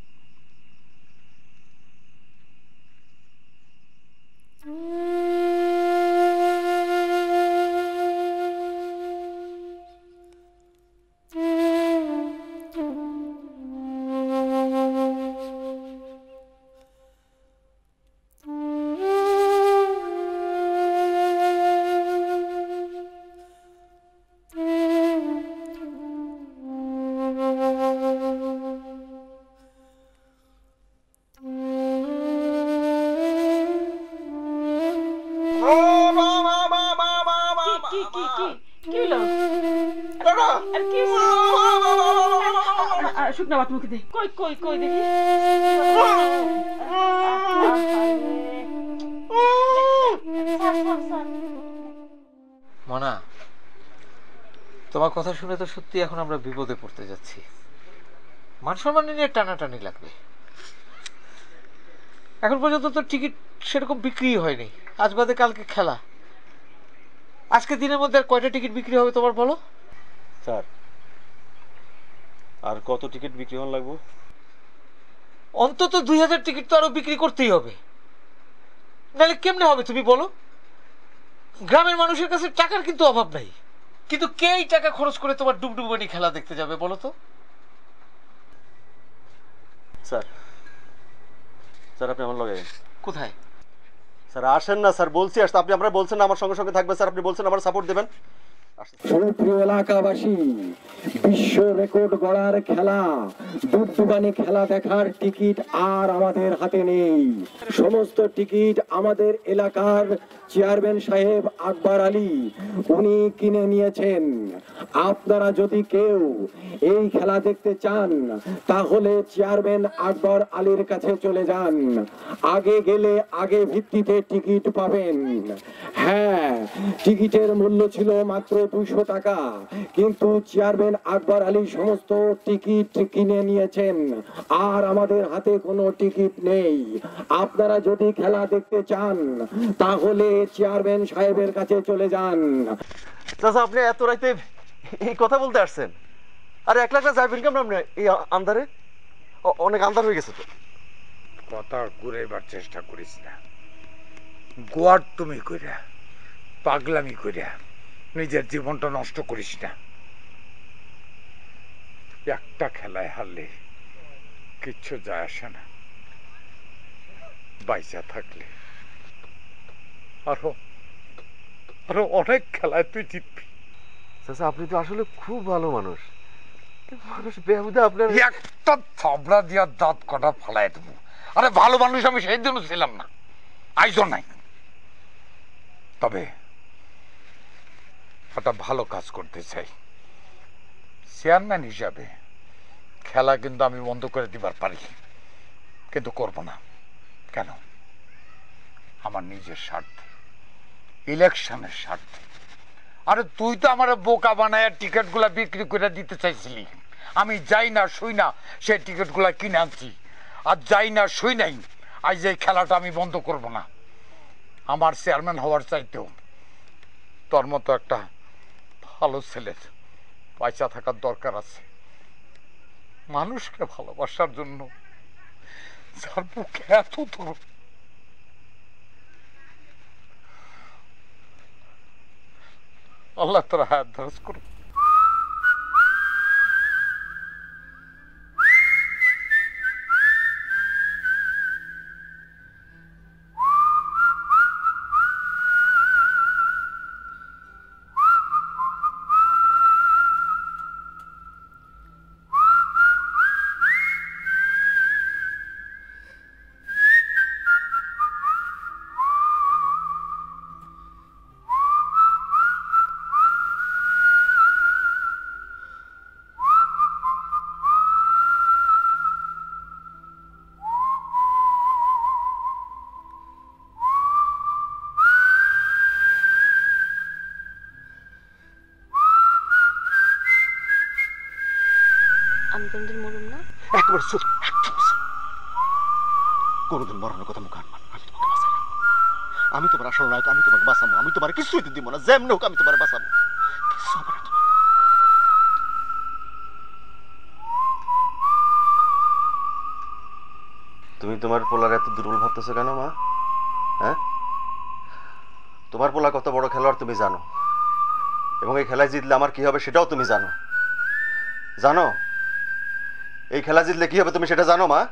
Speaker 11: শুকনা ভাত মুখে দে। কই কই কই দেখি।
Speaker 7: মনা, তোমার কথা শুনে তো সত্যি এখন আমরা বিপদে পড়তে যাচ্ছি। মান সম্মান নিয়ে টানাটানি লাগবে। এখন পর্যন্ত তো টিকিট সেরকম বিক্রি হয়নি, আজ বাদে কালকে খেলা। আজকে দিনের মধ্যে আর কয়টা টিকিট বিক্রি হবে তোমার বলো?
Speaker 9: স্যার, আর কত টিকিট বিক্রি হন লাগবে?
Speaker 7: অন্তত দুই হাজার টিকিট তো আরো বিক্রি করতেই হবে, নাহলে কেমনে হবে তুমি বলো? গ্রামের মানুষের কাছে টাকার কিন্তু অভাব নাই, কিন্তু কে এই টাকা খরচ করে তোমার ডুবডুবানি খেলা দেখতে যাবে বলো তো?
Speaker 9: স্যার, স্যার আপনি আমার লগে
Speaker 7: কোথায়?
Speaker 9: স্যার আসেন না স্যার, বলছি আসতে। আপনি আপনারা বলছেন আমার সঙ্গে সঙ্গে থাকবেন স্যার, আপনি বলছেন আমার সাপোর্ট দেবেন।
Speaker 1: সুপ্রিয় এলাকাবাসী, বিশ্ব রেকর্ড গড়ার খেলা ডুবডুবানি খেলা দেখার টিকিট আর আমাদের হাতে নেই। সমস্ত টিকিট আমাদের এলাকার চেয়ারম্যান সাহেব আকবর আলী উনি কিনে নিয়েছেন। আপনারা যদি কেউ এই খেলা দেখতে চান তাহলে চেয়ারম্যান আকবর আলীর কাছে চলে যান। আগে গেলে আগে ভিত্তিতে টিকিট পাবেন। হ্যাঁ, টিকিটের মূল্য ছিল মাত্র দুইশো টাকা, কিন্তু চেয়ারম্যান আকবর আলী সমস্ত টিকিট কিনে নিয়েছেন আর আমাদের হাতে কোনো টিকিট নেই। আপনারা যদি খেলা দেখতে চান তাহলে চেয়ারম্যান সাহেবের কাছে চলে যান।
Speaker 9: চাচা, আপনি এত রাইতে এই কথা বলতে আসছেন? আর এক লাখ যাইবেন কেমন আপনি এই আন্ধারে? অনেক আন্ধার হয়ে গেছে তো।
Speaker 5: কথা ঘুরাইবার চেষ্টা করিস না। গোয়ার তুমি কইরা পাগলামি কইরা নিজের জীবনটা নষ্ট করিস না। একটা খেলায় হারলে কিচ্ছু যায় আসে না, বাইচা থাকলে আরো আরো অনেক খেলায় তুই জিতবি।
Speaker 9: চাচা, আপনি তো আসলে খুব ভালো মানুষ। মানুষ বেহুদা আপনার
Speaker 5: একটা থাবড়া দিয়া দাঁত কটা ফালাই দেবো। আরে ভালো মানুষ আমি সেই দিনও ছিলাম না, আইজও নাই। তবে একটা ভালো কাজ করতে চাই। চেয়ারম্যান হিসাবে খেলা কিন্তু আমি বন্ধ করে দিবার পারি, কিন্তু করব না। কেন? আমার নিজের স্বার্থে, ইলেকশনের স্বার্থে। আরে তুই তো আমার বোকা বানায় টিকিট গুলা বিক্রি করে দিতে চাইছিলি। আমি যাই না শুই না সেই টিকিট গুলা কিনে আনছি, আর যাই না শুই নাই আজ এই খেলাটা আমি বন্ধ করব না। আমার চেয়ারম্যান হওয়ার চাইতেও তোর মতো একটা ভালো ছেলের পয়সা থাকার দরকার আছে। মানুষকে ভালোবাসার জন্য যার বুকে এত তোর আল্লাহ তোর হায়াত দারাজ করুক।
Speaker 8: আমি কোনদিন মরুম না?
Speaker 9: একবার চুপ, একদম চুপ। কোনোদিন মরণের কথা মুখে আনবা না, আমি তোমাকে বাঁচাই রাখবো। আমি তোমার আসল নায়ক, আমি তোমাকে বাঁচাবো, আমি তোমার কিছু হইতে দিব না, যেমন হোক আমি তোমার বাঁচাবো, কিছু হবে না তোমার। তুমি তোমার পোলার এত দুর্বল ভাবতেছো কেন মা? হ্যাঁ, তোমার পোলা কত বড় খেলোয়াড় তুমি জানো, এবং এই খেলায় জিতলে আমার কি হবে সেটাও তুমি জানো। জানো এই খেলা জিতলে কি হবে তুমি সেটা জানো মা?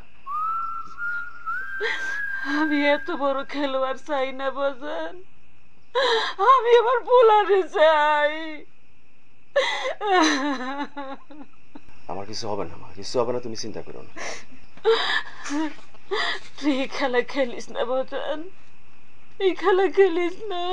Speaker 11: আমি এত বড় খেলোয়াড় চাই না বাজান, আমি আমার পোলারে চাই।
Speaker 9: আমার কিছু হবে না মা, কিছু হবে না, তুমি চিন্তা করো না।
Speaker 11: তুই এই খেলা খেলিস না বাজান, এই খেলা খেলিস না।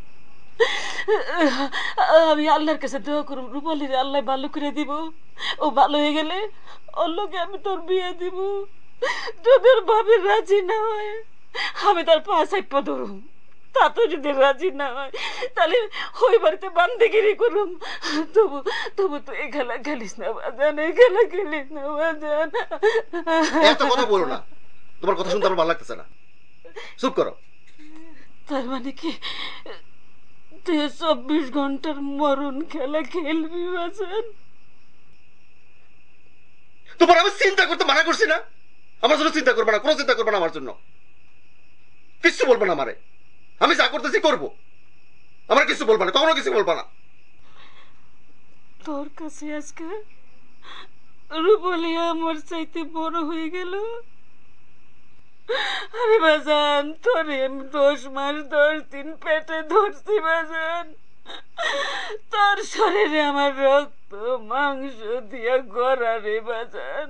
Speaker 11: আমি আল্লাহর কাছে দোয়া করব রূপালীর আল্লাহ ভালো করে দিব, ও ভালো হয়ে গেলে ওর লোকে আমি তোর বিয়ে দিব। তোদের ভাবে রাজি না হয় আমি তার পা চাইপা ধরুম, তা তো যদি রাজি না হয় তাহলে ওই বাড়িতে বান্দিগিরি করুম। তবু তবু তো এই খেলা খেলিস না বাজান, এই খেলা খেলিস না বাজান।
Speaker 9: এত কথা বলো না, তোমার কথা শুনতে আমার ভালো লাগতেছে না, চুপ করো।
Speaker 11: তার মানে কি তুই চব্বিশ ঘন্টার মরণ খেলা খেলবি বাজান?
Speaker 9: তোমার আমি চিন্তা করতে মানা করছি না? আমার জন্য চিন্তা করবে না, কোনো চিন্তা করবে না আমার জন্য, কিচ্ছু বলবে না আমারে, আমি যা করতেছি করবো, আমার কিছু বলবে না, কখনো কিছু বলবে না।
Speaker 11: তোর কাছে আজকে রূপালী আমার চাইতে বড় হয়ে গেল। আরে বাজান, তোরে আমি দশ মাস দশ দিন পেটে ধরছি বাজান, তোর শরীরে আমার রক্ত মাংস দিয়া গড়া রে বাজান।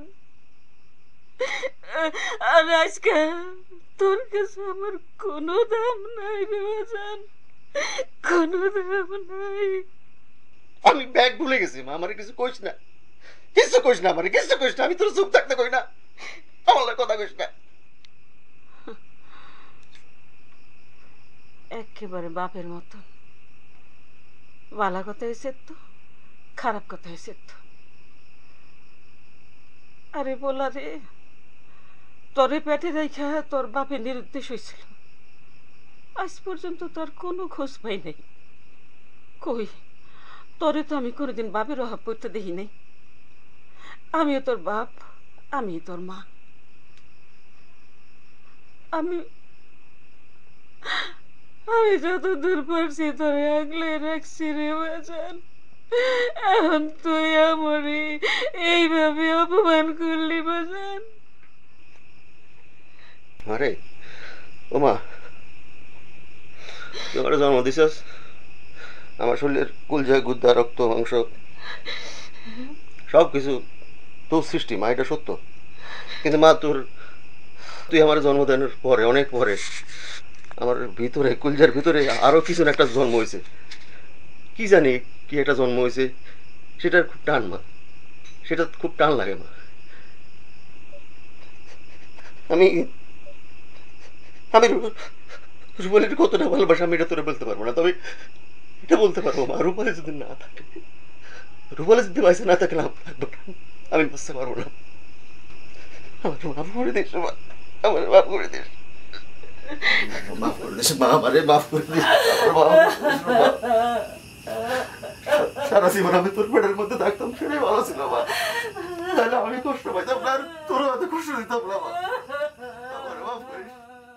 Speaker 11: আর আজকে তোর কাছে আমার কোনো দাম নাই রে বাজান, কোনো দাম নাই।
Speaker 9: আমি ব্যাগ ভুলে গেছি মা, আমার কিছু কইস না, কিছু কইস না, আমার কিছু কইস না, আমি তোর চুপ থাকতে কই না, আমার কথা কইস না।
Speaker 11: একেবারে বাপের মতন, ভালো কথা হয়েছে তো, খারাপ কথা হয়েছে তো। আরে বলা রে, তোরে পেটে রেখা তোর বাপে নিরুদ্দেশ হয়েছিল, আজ পর্যন্ত তোর কোনো খোঁজ পাই নাই। কই তোরে তো আমি কোনোদিন বাপের অভাব করতে দেখি নাই। আমিও তোর বাপ, আমি তোর মা। আমি আমি যত দূর পারছি তোরে আগলে রাখছি রে বাজান, এখন তুই আমারে এইভাবে অপমান করলি বাজান।
Speaker 9: আরে ও মা, তুই আমার জন্ম দিছিস, আমার শরীরের কুলজা গুদ্দা রক্ত মাংস সব কিছু তোর সৃষ্টি মা, এটা সত্য। কিন্তু মা তোর তুই আমার জন্মদানের পরে, অনেক পরে আমার ভিতরে কুলজার ভিতরে আরো কিছু একটা জন্ম হয়েছে, কি জানি কি একটা জন্ম হয়েছে, সেটার খুব টান মা, সেটা খুব টান লাগে মা। আমি আমি রূপালীর কতটা ভালোবাসা আমি এটা তোরে বলতে পারবো না, তবে এটা বলতে পারবো মা, রূপালী যদি না থাকে, রূপালী যদি বাইসে না থাকে, আমি বুঝতে পারবো না। আমার মাফ করে দিস মা, আমার মাফ করে দিস, মাফ করে দিস মা, আমারে মাফ করে দিস, সারা জীবন আমি তোর পেটের মধ্যে থাকতাম, সেটাই ভালো ছিল মা, তাহলে আমি কষ্ট পাইতাম না, আর তোরও এত কষ্ট দিতাম না মা, আমারে মাফ করিস।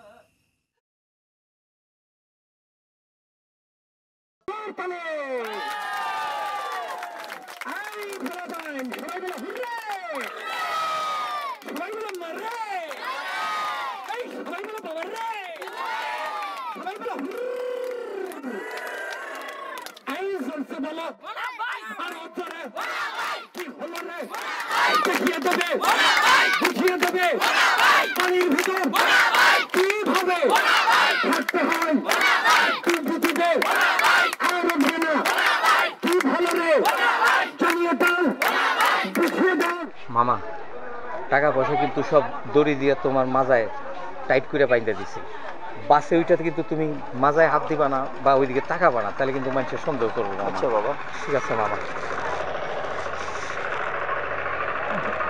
Speaker 1: পানির ভিতর কিভাবে থাকতে হয়,
Speaker 7: মামা টাকা পয়সা কিন্তু সব দড়ি দিয়ে তোমার মাজায় টাইট করে বাইন্ধে দিছি, বাসে ওইটাতে কিন্তু তুমি মাজায় হাত দিবা না বা ওইদিকে তাকাবা না, তাহলে কিন্তু মানুষের সন্দেহ করবে না। আচ্ছা বাবা, ঠিক আছে মামা।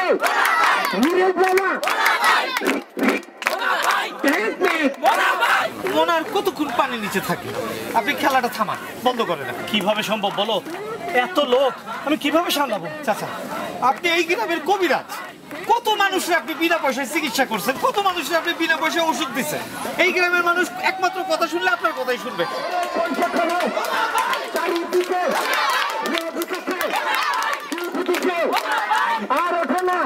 Speaker 3: মোনার কতক্ষণ পানি নিচে থাকে? আপনি খেলাটা থামান, বন্ধ করে না। কিভাবে সম্ভব বলো? এত লোক আমি কিভাবে সামলাবো? চাচা, আপনি এই গ্রামের কবিরাজ, কত মানুষের আপনি বিনা পয়সায় চিকিৎসা করছেন, কত মানুষের আপনি বিনা পয়সায় ওষুধ দিচ্ছেন। এই গ্রামের মানুষ একমাত্র কথা শুনলে আপনার কথাই শুনবে।
Speaker 1: আর ওঠে না,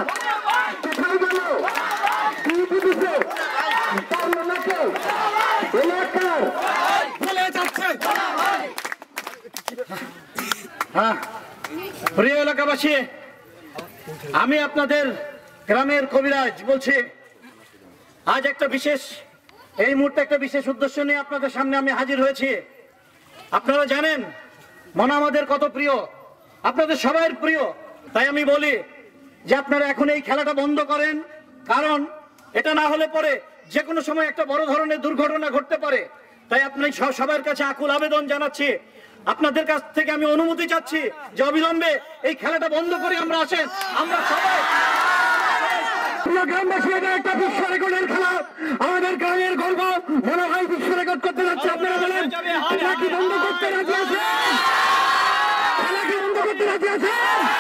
Speaker 1: প্রিয় এলাকাবাসী, আমি আপনাদের গ্রামের কবিরাজ বলছি। আজ একটা বিশেষ, এই মুহূর্তে একটা বিশেষ উদ্দেশ্য নিয়ে আপনাদের সামনে আমি হাজির হয়েছি। আপনারা জানেন মনা আমাদের কত প্রিয়, আপনাদের সবার প্রিয়। তাই আমি বলি যে আপনারা এখন এই খেলাটা বন্ধ করেন, কারণ এটা না হলে পরে যে কোনো সময় একটা বড় ধরনের দুর্ঘটনা ঘটতে পারে। তাই আপনি সবার কাছে আকুল আবেদন জানাচ্ছি, আপনাদের কাছ থেকে আমি অনুমতি চাচ্ছি যে অবিলম্বে এই খেলাটা বন্ধ করে আমরা আসেন। আমরা সবাই গ্রামবাসী, এটা একটা বিশ্ব রেকর্ডের খেলা, আমাদের গ্রামের গর্ব। মনে হয় বিশ্ব রেকর্ড করতে যাচ্ছে। আপনারা বলেন খেলা কি বন্ধ করতে রাজি আছেন? খেলা কি বন্ধ করতে রাজি আছেন?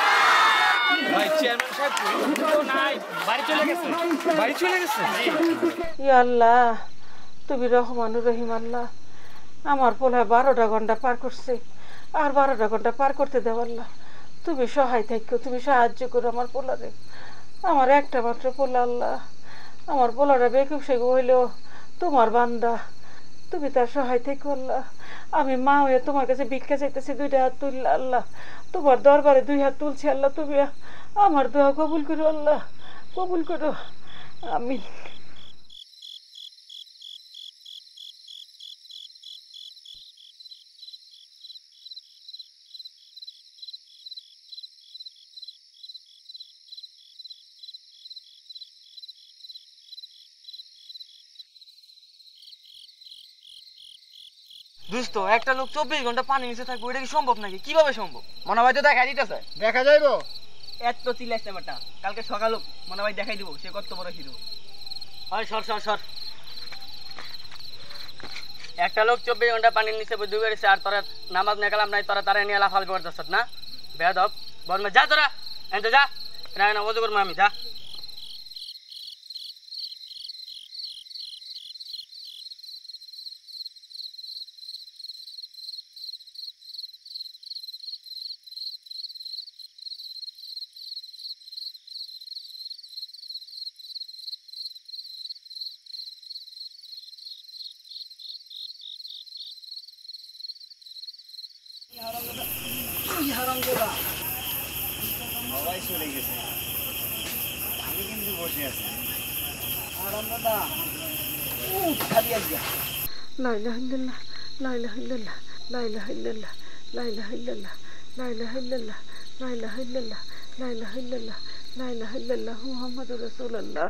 Speaker 11: আল্লাহ, তুমি রহমানুর রহিম। আল্লাহ, আমার পোলায় বারোটা ঘন্টা পার করছে, আর বারোটা ঘন্টা পার করতে দেব। আল্লাহ, তুমি সহায় থাকো, তুমি সাহায্য করো আমার পোলারে। আমার একটা মাত্র পোলা। আল্লাহ, আমার পোলাটা বেকুব সেগু হইলেও তোমার বান্দা, তুমি তার সহায় থেকো। আল্লাহ, আমি মা হয়ে তোমার কাছে ভিক্ষা চাইতেছি, দুইটা হাত তুললা। আল্লাহ, তোমার দরবারে দুই হাত তুলছি। আল্লাহ, তুমি আমার দোয়া কবুল করো। আল্লাহ, কবুল করো। আমিন।
Speaker 7: দোস্ত, একটা লোক চব্বিশ ঘন্টা পানি নিচে থাকবো, এটা কি সম্ভব নাকি? কিভাবে সম্ভব? মনে হয় তো দেখা দিতেছে।
Speaker 10: দেখা যাইবো।
Speaker 7: এত চিল্লাইছ না বেটা, কালকে সকাল মনে হয় দেখাই দিব সে কত বড় হিরো হয়। সর সর সর। একটা লোক চব্বিশ ঘন্টা পানির নিচে ডুবে গেছে, আর তোরা নামাজ না কালাম নাই, তোরা তারা নিয়ে লাফাল করতেছ না? বেয়াদব বল, যা তোরা এনতে যা, না ওযু করবো আমি, যা।
Speaker 17: সবাই চলে গেছে, আমি কিন্তু বসে আছি।
Speaker 11: লা ইলাহা ইল্লাল্লাহ, লা ইলাহা ইল্লাল্লাহ, লা ইলাহা ইল্লাল্লাহ, লা ইলাহা ইল্লাল্লাহ, লা ইলাহা ইল্লাল্লাহ, লা ইলাহা ইল্লাল্লাহ, লা ইলাহা ইল্লাল্লাহ, লা ইলাহা ইল্লাল্লাহ, মুহাম্মাদুর রাসূলুল্লাহ।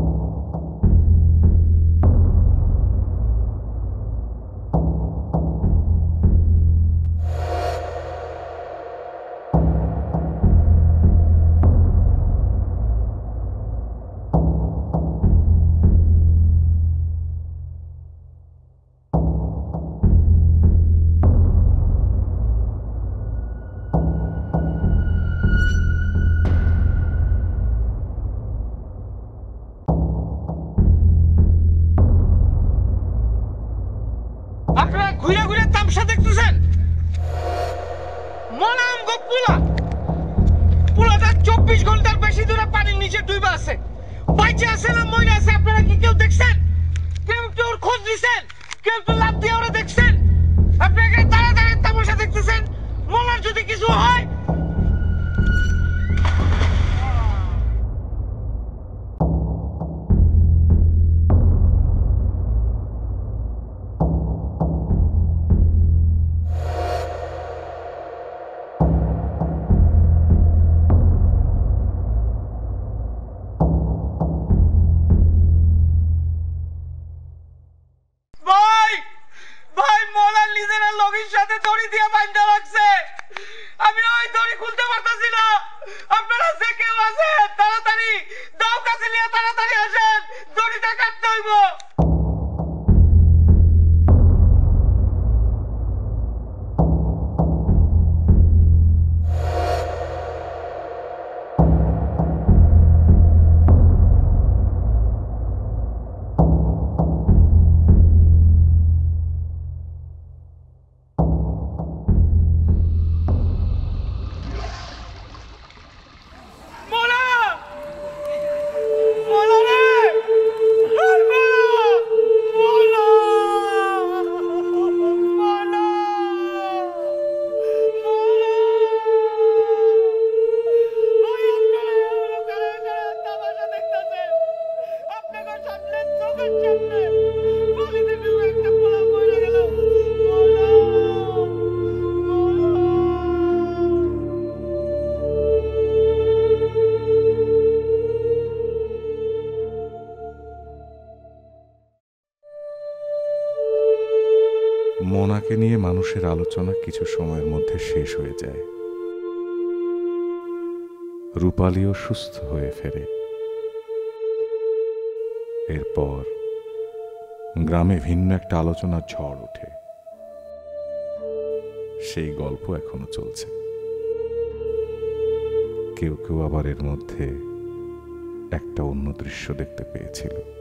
Speaker 7: আপনারা ঘুরে ঘুরে তামসা দেখতেছেন। মনাম গো পুলা, পুলাটা চব্বিশ ঘন্টার বেশি দূরে পানির নিচে ডুবে আছে। বাইচে আছে না মরে আছে আপনারা কি কেউ দেখছেন? কেউ কেউ খোঁজ দিছেন? কেউ তো লাভ দিয়ে ওরা দেখছেন? আপনারা দাঁড়া দাঁড়া তামাশা দেখতেছেন। মনার যদি কিছু হয়,
Speaker 18: মোনাকে নিয়ে মানুষের আলোচনা কিছু সময়ের মধ্যে শেষ হয়ে যায়। রূপালীও সুস্থ হয়ে ফেরে। এরপর গ্রামে ভিন্ন একটা আলোচনার ঝড় ওঠে। সেই গল্প এখনো চলছে। কেউ কেউ আবার এর মধ্যে একটা অন্য দৃশ্য দেখতে পেয়েছিল।